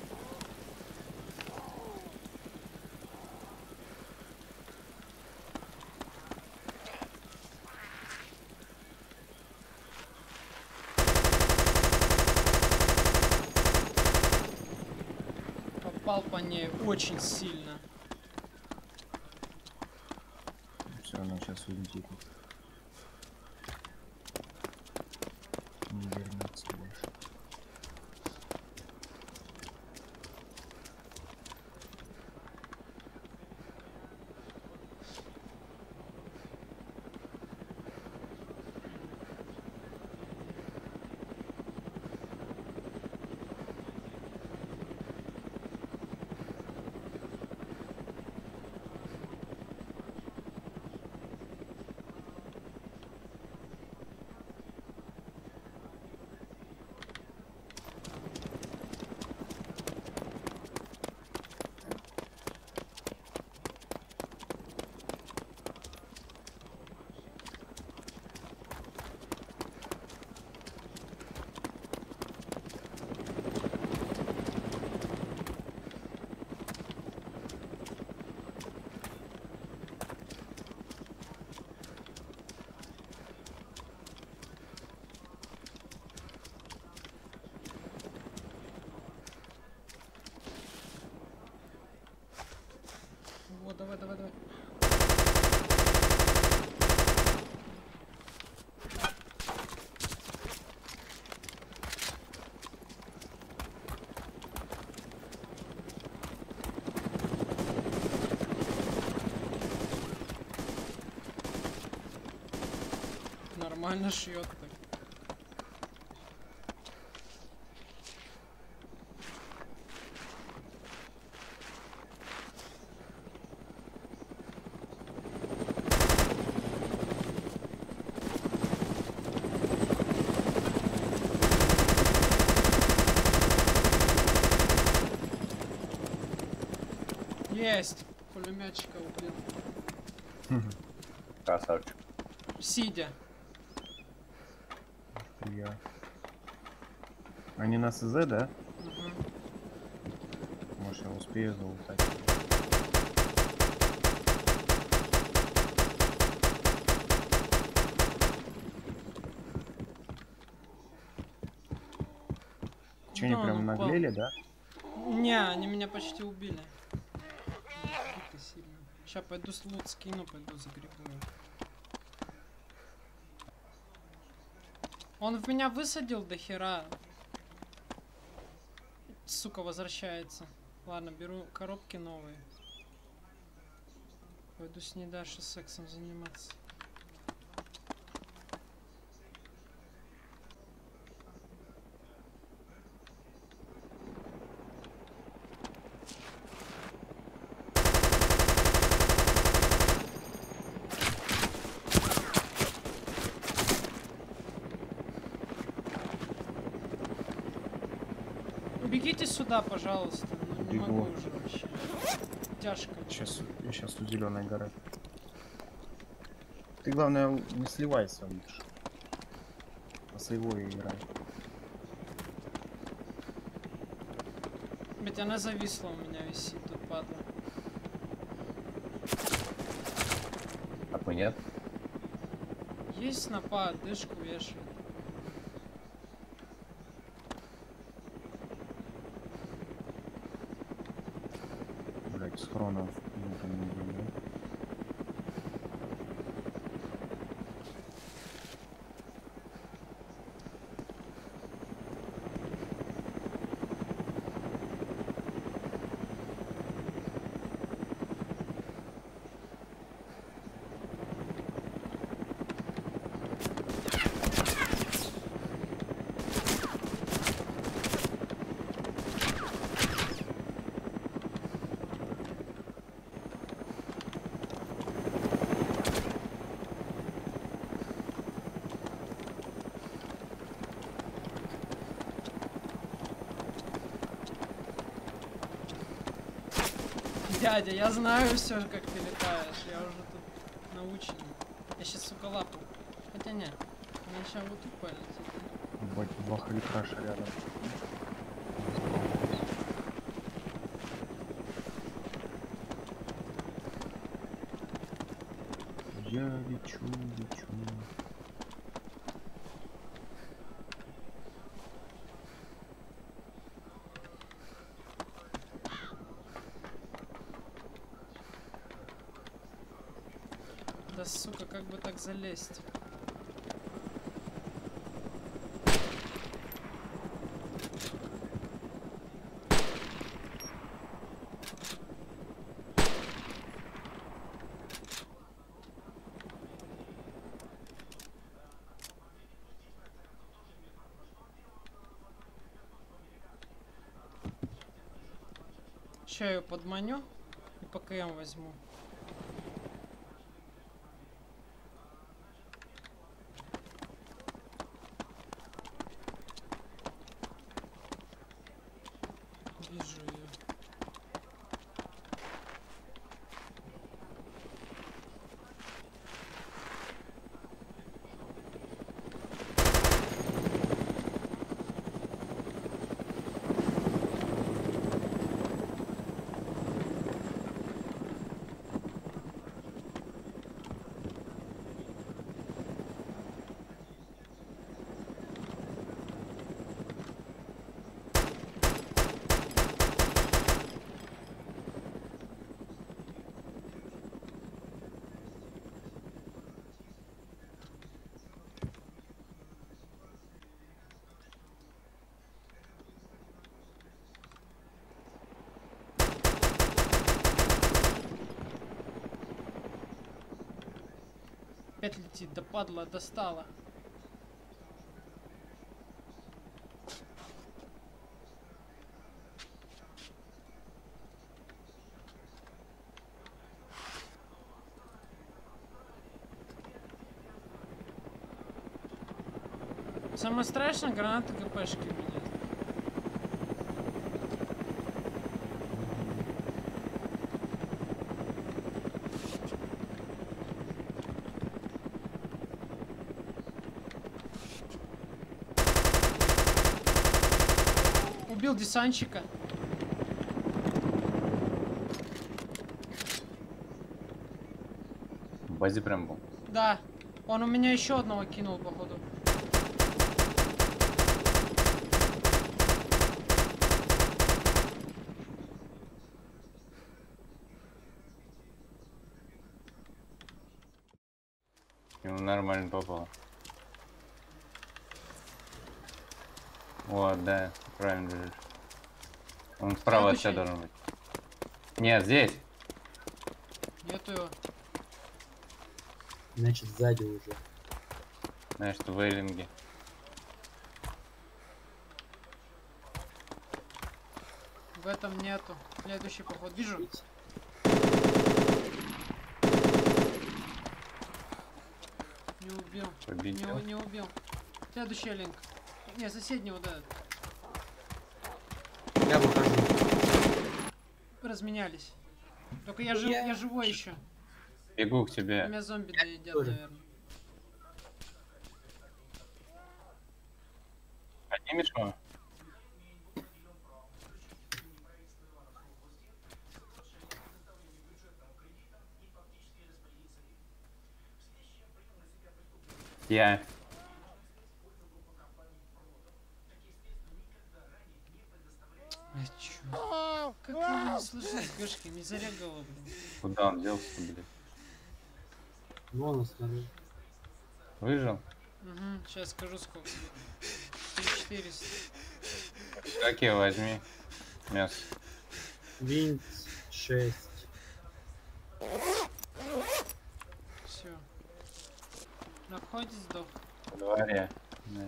Попал по ней очень сильно. Все равно сейчас улетит. Не вернется больше. Вот, давай. Нормально шьет так. Есть! Пулеметчика убил. Красавчик. Сидя. Я. Они на СЗ, да? Угу. Может, я успею залутать. Че, они Да, прям он упал. наглели, да? Не, они меня почти убили. Сейчас пойду лут скину, пойду загребаю. Он в меня высадил до хера. Сука, возвращается. Ладно, беру коробки новые. Пойду с ней дальше сексом заниматься. Бегите сюда, пожалуйста. Ну, не Бегу. могу уже вообще. Тяжко. Я сейчас у зеленой горы. Ты главное не сливайся лучше. По сейвой играй. Ведь она зависла у меня, висит тут, падла. А мы нет? Есть снопа, дышку вешает. Блять, схронов не было. Дядя, я знаю все, как ты летаешь. Я уже тут научен. Я сейчас, сука, лапу. Хотя нет. Мне сейчас вот тут полетит. Ебать, два хеликраша рядом. Я лечу. Да сука, как бы так залезть? Ща я её подманю и ПКМ возьму. Вижу ее. Опять летит, да падла, достала. Самое страшное, гранаты ГПшки у меня. Убил десантчика. В базе прям был. Да. Он у меня еще одного кинул, походу. Ему нормально попало. Вот, да, правильно бежишь. Он справа от тебя должен быть. Нет, здесь. Нету его. Значит, сзади уже. Значит, в Эйлинге. В этом нету. Следующий поход. Вижу. Не убил. Победил. Не убил. Следующий линк. Не, соседнего, да. Я выхожу. Разменялись. Только я живой еще. Бегу к тебе. Меня зомби доедят, наверное. Поднимешь его? Я. А чё? Как вы не слышали с гашки? Не зарягало, блин. Куда он делся, блядь? Вон он снаружи. Выжил? Угу, сейчас скажу сколько. 3400. Как я возьми? Мясо. Винт 6. Все. На входе сдох. В дворе. Да.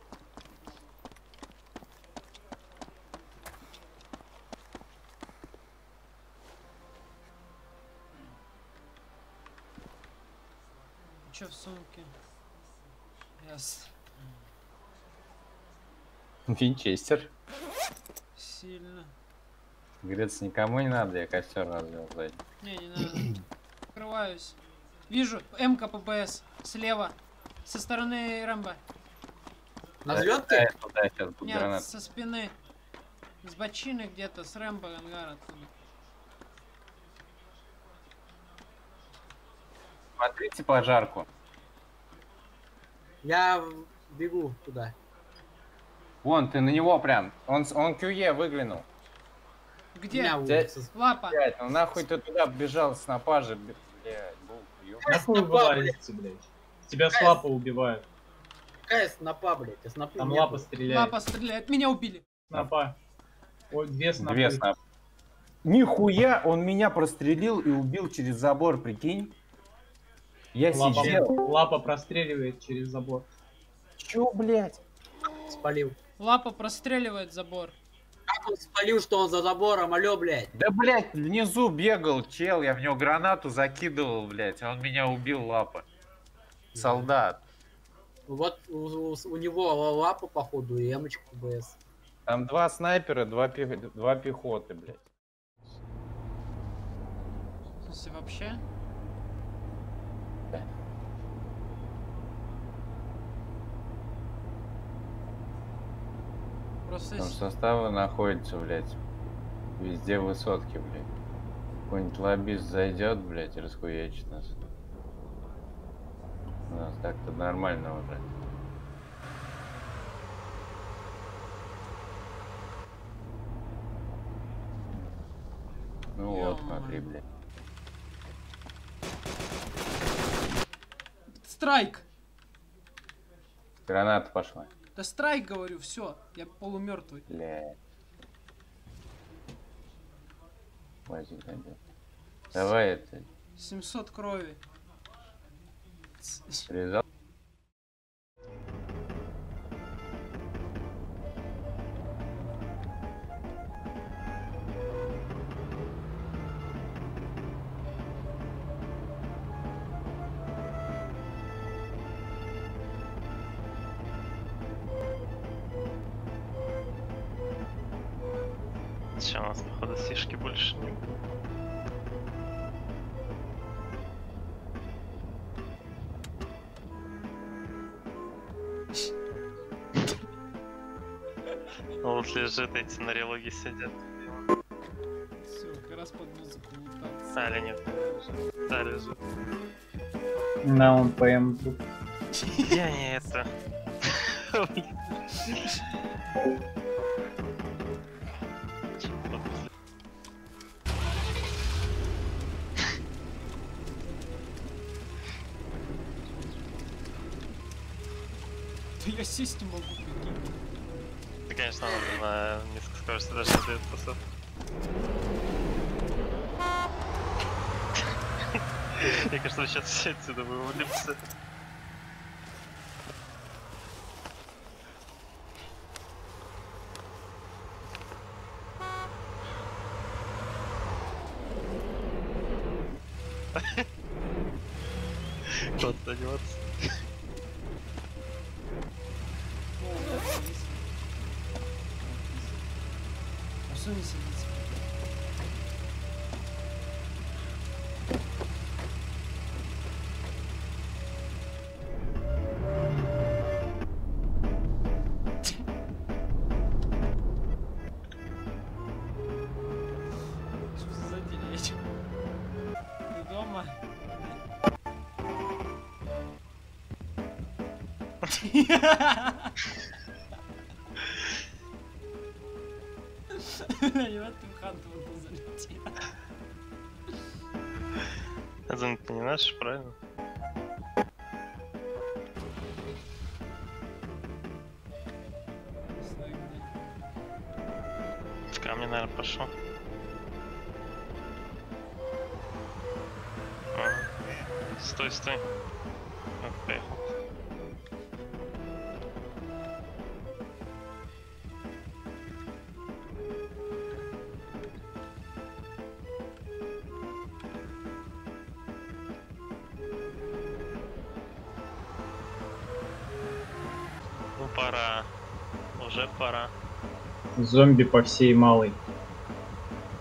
Чё в сумке? Ясно. Винчестер. Сильно. Говорится, никому не надо, я костер развел сзади. Не надо. Открываюсь. Вижу, МК ППС. Слева. Со стороны Рэмбо. На звездке? Туда сейчас будет Нет, гранат. со спины. С бочины где-то, с Рэмбо ангара оттуда. Смотрите пожарку. Я бегу туда. Вон, ты на него прям. Он QE выглянул. Где? Меня улица. Лапа. Блядь, ну нахуй ты туда бежал с напажи, блядь, булку, ёбаный. Нахуй вылазите, блядь. Тебя с лапа убивают. Какая снопа, блядь? Я снопы Там нету. лапа стреляет. Лапа стреляет. Меня убили. Снопа. Ой, две снопы. Две снапы. Нихуя, он меня прострелил и убил через забор, прикинь. Я сидел. Лапа простреливает через забор. Чё, блядь? Спалил. Лапа простреливает забор. Как он спалил, что он за забором? Алё, блядь. Да, блядь, внизу бегал чел, я в него гранату закидывал, блядь, а он меня убил, лапа. Солдат. Вот у него лапа, походу, и эмочка БС. Там два снайпера, два пехоты, блядь. В смысле, вообще? Да. Просто Там составы находятся, блядь, везде высотки, блядь. Какой-нибудь лоббист зайдет, блядь, и расхуячит нас. У нас так-то нормально уже. Ну вот, смотри, блядь. Страйк! Граната пошла. Да страйк, говорю, все. Я полумертвый. Блядь. Мазик найдет. Давай это. 700 крови. Резал. Сейчас у нас, походу, сишки больше не будет. Вот лежит, эти на релоге сидят. Все, как раз под музыку лутал. А, или нет? Да, лежит. На, он ПМ. Я не это. Да я сесть не могу, прикинь. Ты, конечно, надо на низкой скорости даже дает посад. Мне кажется, сейчас все отсюда вывалимся. Кот дается. А что не садится? Что за деревья? Ты дома? Я в эту хату могу залететь. Это не наш, правильно? В камни, наверное, пошел. Стой, стой. Вот, поехал. Ну пора. Уже пора. Зомби по всей малой.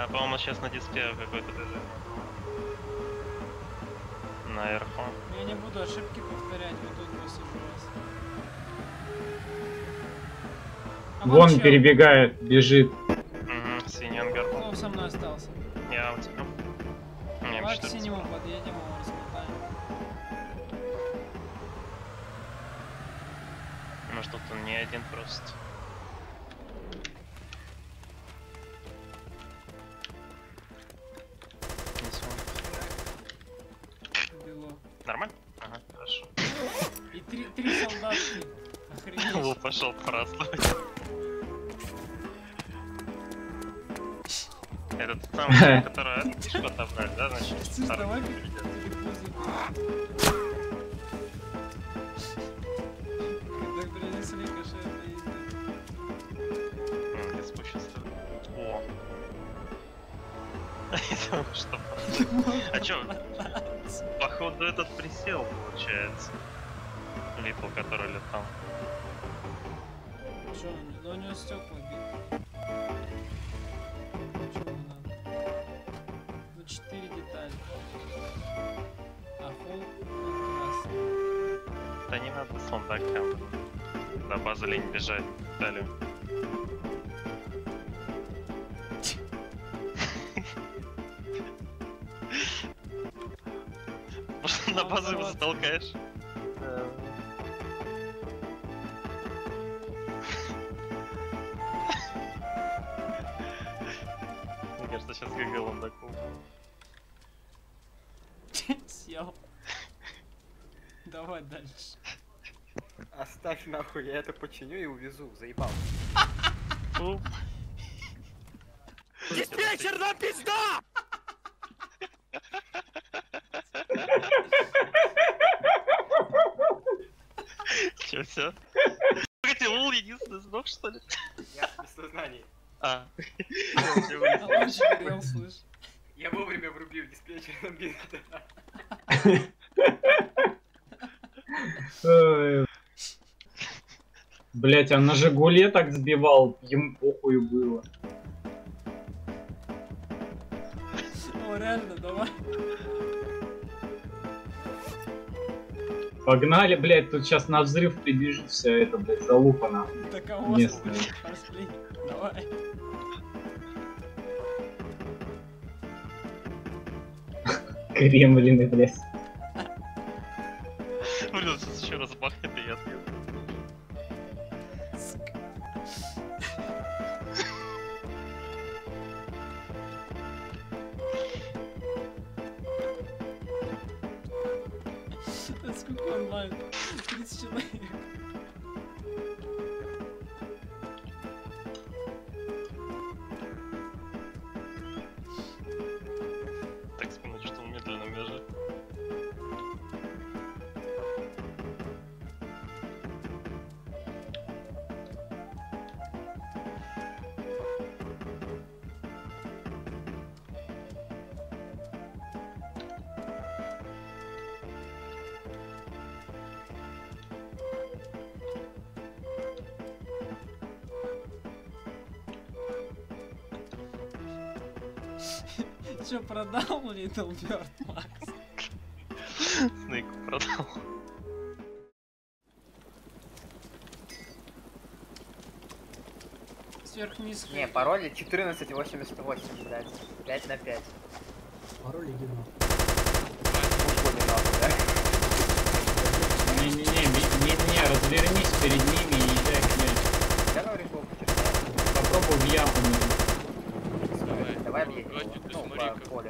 По-моему, сейчас на дисплее какой-то даже. Наверху. Я не буду ошибки повторять, вот тут высажу раз. А Вон чел. перебегает, бежит. Угу, синий ангар. Кто со мной остался? Я у тебя. Не, Давай к что-то синему подъедем, его раскатаем. Может, тут он не один просто. Не смог. Бело. Нормально? Ага, хорошо. И три солдатки. Охренеть. Лу пошел праздновать. Этот самый, который фишку отобрали, да, значит? Слушай, давай перейдет. Когда принесли кошерный еду. Я спущу с тобой. О! Что? А чё? Походу этот присел, получается. Литл, который летал. Чё, ну у него стекла биты. Чё ему надо? Ну 4 детали. А холл красный. Да не надо с ландаком. До базы лень бежать. Далее. Может, на базу его затолкаешь? Мне кажется, сейчас ГГ ландаком. Сел. Давай дальше. Оставь нахуй, я это починю и увезу, заебал. Диспетчер, нам пизда! Чё, всё? Погоди, Лул единственный сдох, что ли? Я без сознания. А. Слышь. Я вовремя врубил диспетчер на пизда. Блять, а на Жигуле так сбивал, ему похуй было. О, реально, давай. Погнали, блять, тут сейчас на взрыв прибежит все это, блять, залупано. Так а у вас, Местное. блин, пошли. Давай. Кремлины, блять. Блин, сейчас еще раз бахнет и я отъеду. Сколько онлайн? 30 человек. Так вспомнить, что он медленно бежит. Че, продал Little Bird, Макс? Снейку продал. Сверхнизко. Не, пароль 1488, блядь. 5 на 5. Пароль иди нахуй. Уходи нахуй, да? Не-не-не, развернись перед ними и езжай к ней. Я говорю, Попробуй в яму. давай въедем. Ну, по полю.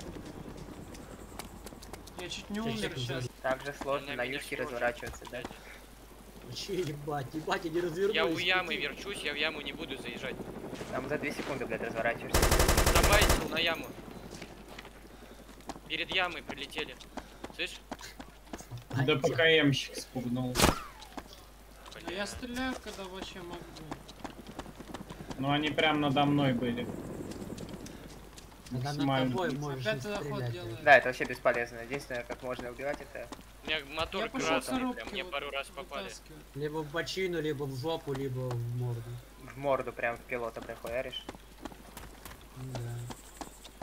Я чуть не умер сейчас. Так же сложно на юшке разворачиваться, да? Вообще, ебать, ебать, я не развернулись. Я у ямы верчусь, я в яму не буду заезжать. Там за 2 секунды, блядь, разворачиваешься. Добавить на яму. Перед ямой прилетели. Слышь? Да ПКМщик спугнул. Да я стреляю, когда вообще могу. Но они прям надо мной были. Когда над Максимально. тобой можешь не Опять заход стрелять. делает. Да, это вообще бесполезно. Единственное, как можно убивать, это... У меня мотор Я пошел красный, коробки прям мне вот пару раз попали. вытаскивать. Либо в бочину, либо в жопу, либо в морду. В морду прям в пилота приходишь. Да.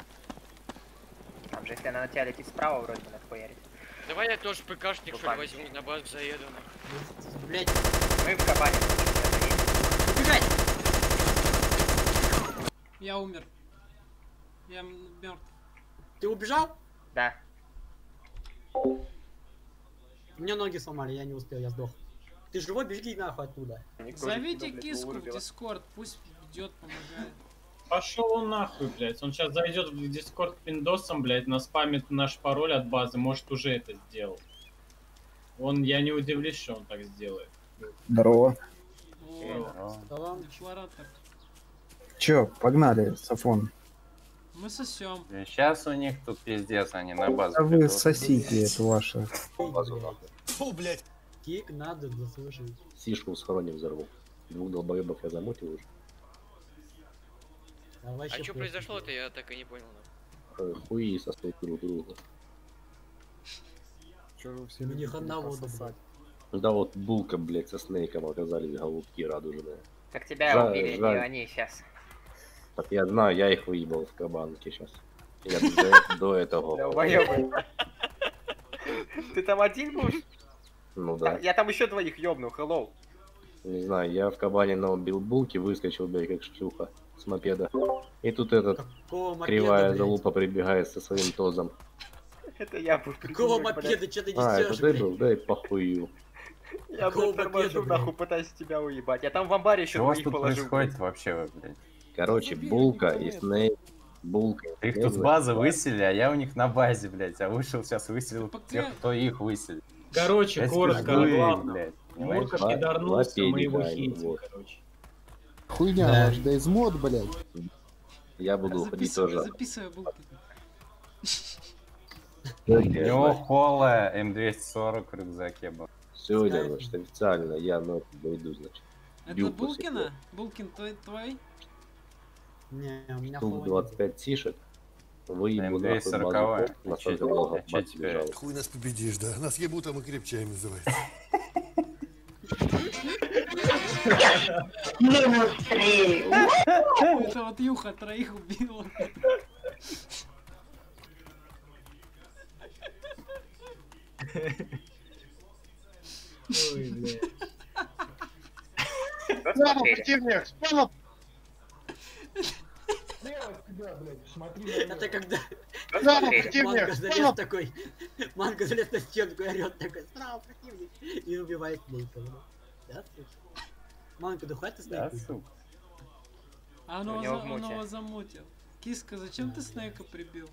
если она на тебя летит справа, вроде бы нахуярить. Давай я тоже ПКшник, что ли, возьму, на базу заеду. Блять. Мы в кабане. Убегай! Я умер. Я мертв. Ты убежал? Да. Мне ноги сломали, я не успел, я сдох. Ты живой, беги нахуй оттуда. Зовите киску в Дискорд, пусть идет, помогает. Пошел он нахуй, блядь. Он сейчас зайдет в Дискорд пиндосом, блядь, наспамит наш пароль от базы. Может, уже это сделал. Я не удивлюсь, что он так сделает. Здорово. О, декларатор. Чё, погнали, Сафон. Мы сосем. Сейчас у них тут пиздец, они на базу. А вы сосите это ваше. Фу, блять. Кик надо заслужить. Сишку в схроне взорву. Двух долбоебов я замутил уже. Давай, А что произошло-то, я так и не понял. Хуи сосут друг друга. Чё вы все У них одна вода. Да вот булка, блядь, со Снейком оказались голубки радужные. Так тебя убили, не они сейчас. Так я знаю, я их выебал в кабанке сейчас. Я до этого. Долбоёбы. Ты там один будешь? Ну да. Я там еще двоих ёбну, hello. Не знаю, я в кабане наубил булки, выскочил, блядь, как шлюха с мопеда. И тут этот кривая залупа прибегает со своим тозом. Это я буду. Какого мопеда, что ты А, несешь, это ты был? Да и похую. Я был торможу, нахуй, пытаюсь тебя уебать. Я там в амбаре еще Что у вас двоих тут положил. происходит вообще, блядь? Короче, булка и Снейк. Булка. Их тут с базы выселили, а я у них на базе, блядь. А вышел сейчас выселил тех, кто их выселил. Короче, коротко, главное. Мурка Два пидорнулся, мы его педика, хейтим, вот. короче. Хуйня ваш, да из мод, блядь. Я буду уходить тоже. Записывай булки. У него Холла М240 в рюкзаке был. Сегодня, значит, официально я дойду, значит. Это Булкина? Булкин твой? Не, у меня Тут 25 тишек. Выебу нахуй базу. Настолько много бат бежал. Хуй нас победишь, да? Нас ебут, а мы крепчаем, называется. Это вот Юха троих убила. Ой, блядь. Противник, спал! Это когда Справа противник! Манго залез такой, Манго залез на стенку и орёт такой, справа противник, и убивает Снейка. Да, сука? Манго, да хватит Снейка? Да, сука. А он его замутил. Киска, зачем ты Снейка прибил?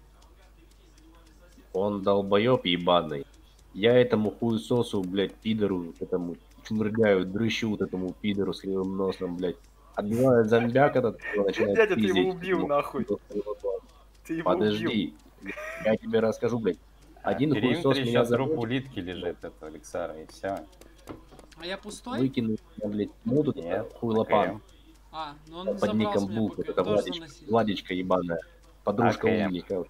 Он долбоёб ебаный. Я этому хуесосу, блядь, пидору, этому чмыргаю, дрыщу вот этому пидору с кривым носом, блядь. Отбивает зомбяк этот, начинает Дядя, ты пиздить. его убил, нахуй. Ты его Подожди, я тебе расскажу, блядь. Один хуесос меня сейчас забыл. труп улитки лежит, это Алексара, и все. А я пустой? Выкинул, блядь, моду, хуй лопан. А, ну он Под ником забрался меня, Булка, пока это тоже Владичка, заносил. Владичка ебаная. Подружка АКМ. умника.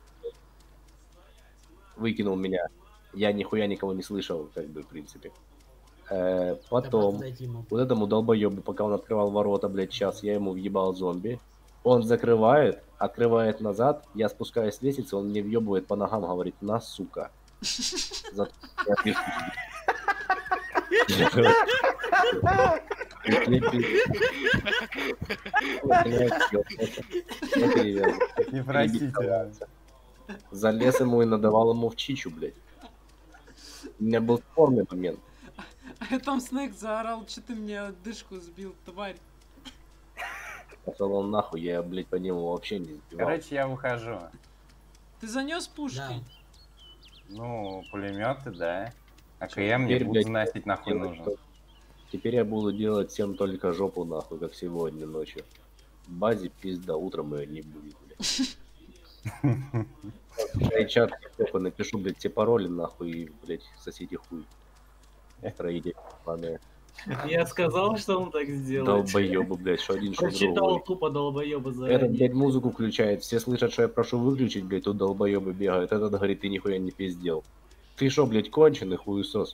Выкинул меня. Я нихуя никого не слышал, как бы, в принципе. Потом, вот этому долбоебу, пока он открывал ворота, блядь, сейчас я ему въебал зомби. Он закрывает, открывает назад, я спускаюсь с лестницы, он мне въебывает по ногам, говорит, на, сука. Непростительно. Залез ему и надавал ему в чичу, блядь. У меня был спорный момент. А там Снейк заорал, что ты мне дышку сбил, тварь. Пошел он нахуй, я, блядь, по нему вообще не сбивал. Короче, я выхожу. Ты занес пушки? Да. Ну, пулеметы, да. АКМ Теперь, мне будут блядь, зносить нахуй делать нужен. Теперь я буду делать всем только жопу нахуй, как сегодня ночью. В базе пизда, утром ее не будет, блядь. Я чат только напишу, блядь, те пароли нахуй и, блядь, соседи хуй. Строители, паны. Я сказал, что он так сделает. Долбоёбы, блядь, что один, что Прочитал другой. тупо долбоёба Этот, заранее. блядь, музыку включает, все слышат, что я прошу выключить, блядь, тут долбоёбы бегают. Этот говорит, ты нихуя не пиздел. Ты шо, блядь, конченый хуесос?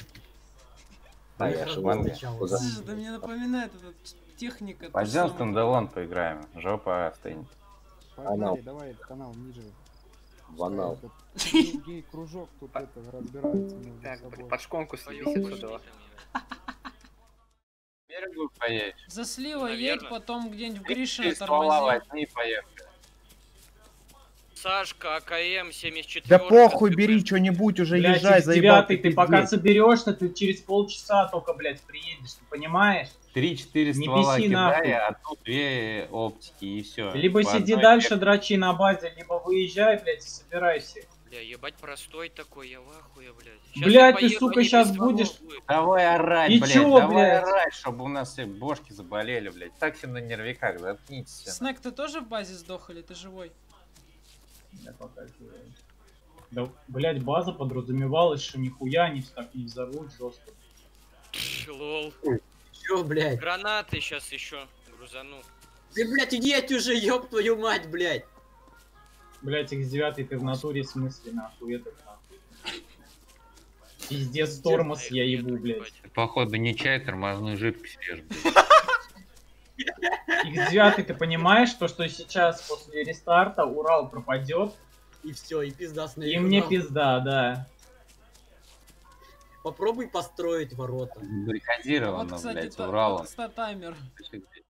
А я шиван. Слушай, да мне напоминает этот техника. то Пойдем самое. в стендалон поиграем. Жопа остынет. Канал. Давай, канал ниже. В анал. Кружок тут это разбирается между Так, собой. блин, под шконку съебись отсюда. Берегу поедешь. За сливой Наверно. едь, потом где-нибудь в Три Гришино ствола тормози. возьми и поехали. Сашка, АКМ 74. Да похуй, бери что-нибудь уже, Блядь, езжай, заебал. X9, ты пока соберешься, ты через полчаса только, блядь, приедешь, ты понимаешь? 3-4 Не ствола беси кидай, нахуй. а тут 2 оптики и все. Либо сиди дальше, дрочи на базе, либо выезжай, блядь, и собирайся. Бля, ебать простой такой, я в ахуе, блядь. Блядь, ты, сука, щас будешь... Давай орать, И блядь, чё, давай блядь? орать, чтобы у нас все бошки заболели, блядь. Так все на нервиках, заткнитесь. все. Снэк, ты тоже в базе сдох или ты живой? Я покажу. Да, блядь, база подразумевалась, что нихуя они так не взорвут жестко. Лол. Чё, блядь? Гранаты сейчас еще грузану. Ты, блядь, иди уже, ёб твою мать, блядь. Блядь, X9, ты в натуре в смысле, нахуй, это нахуй. Пиздец, тормоз я ебу, блядь. Походу не чай, тормозную жидкость режь, X9, ты понимаешь, то, что сейчас после рестарта Урал пропадет? И все, и пизда с И мне пизда, да. Попробуй построить ворота. Баррикадировано, Вот, кстати, блядь, Уралом. статаймер.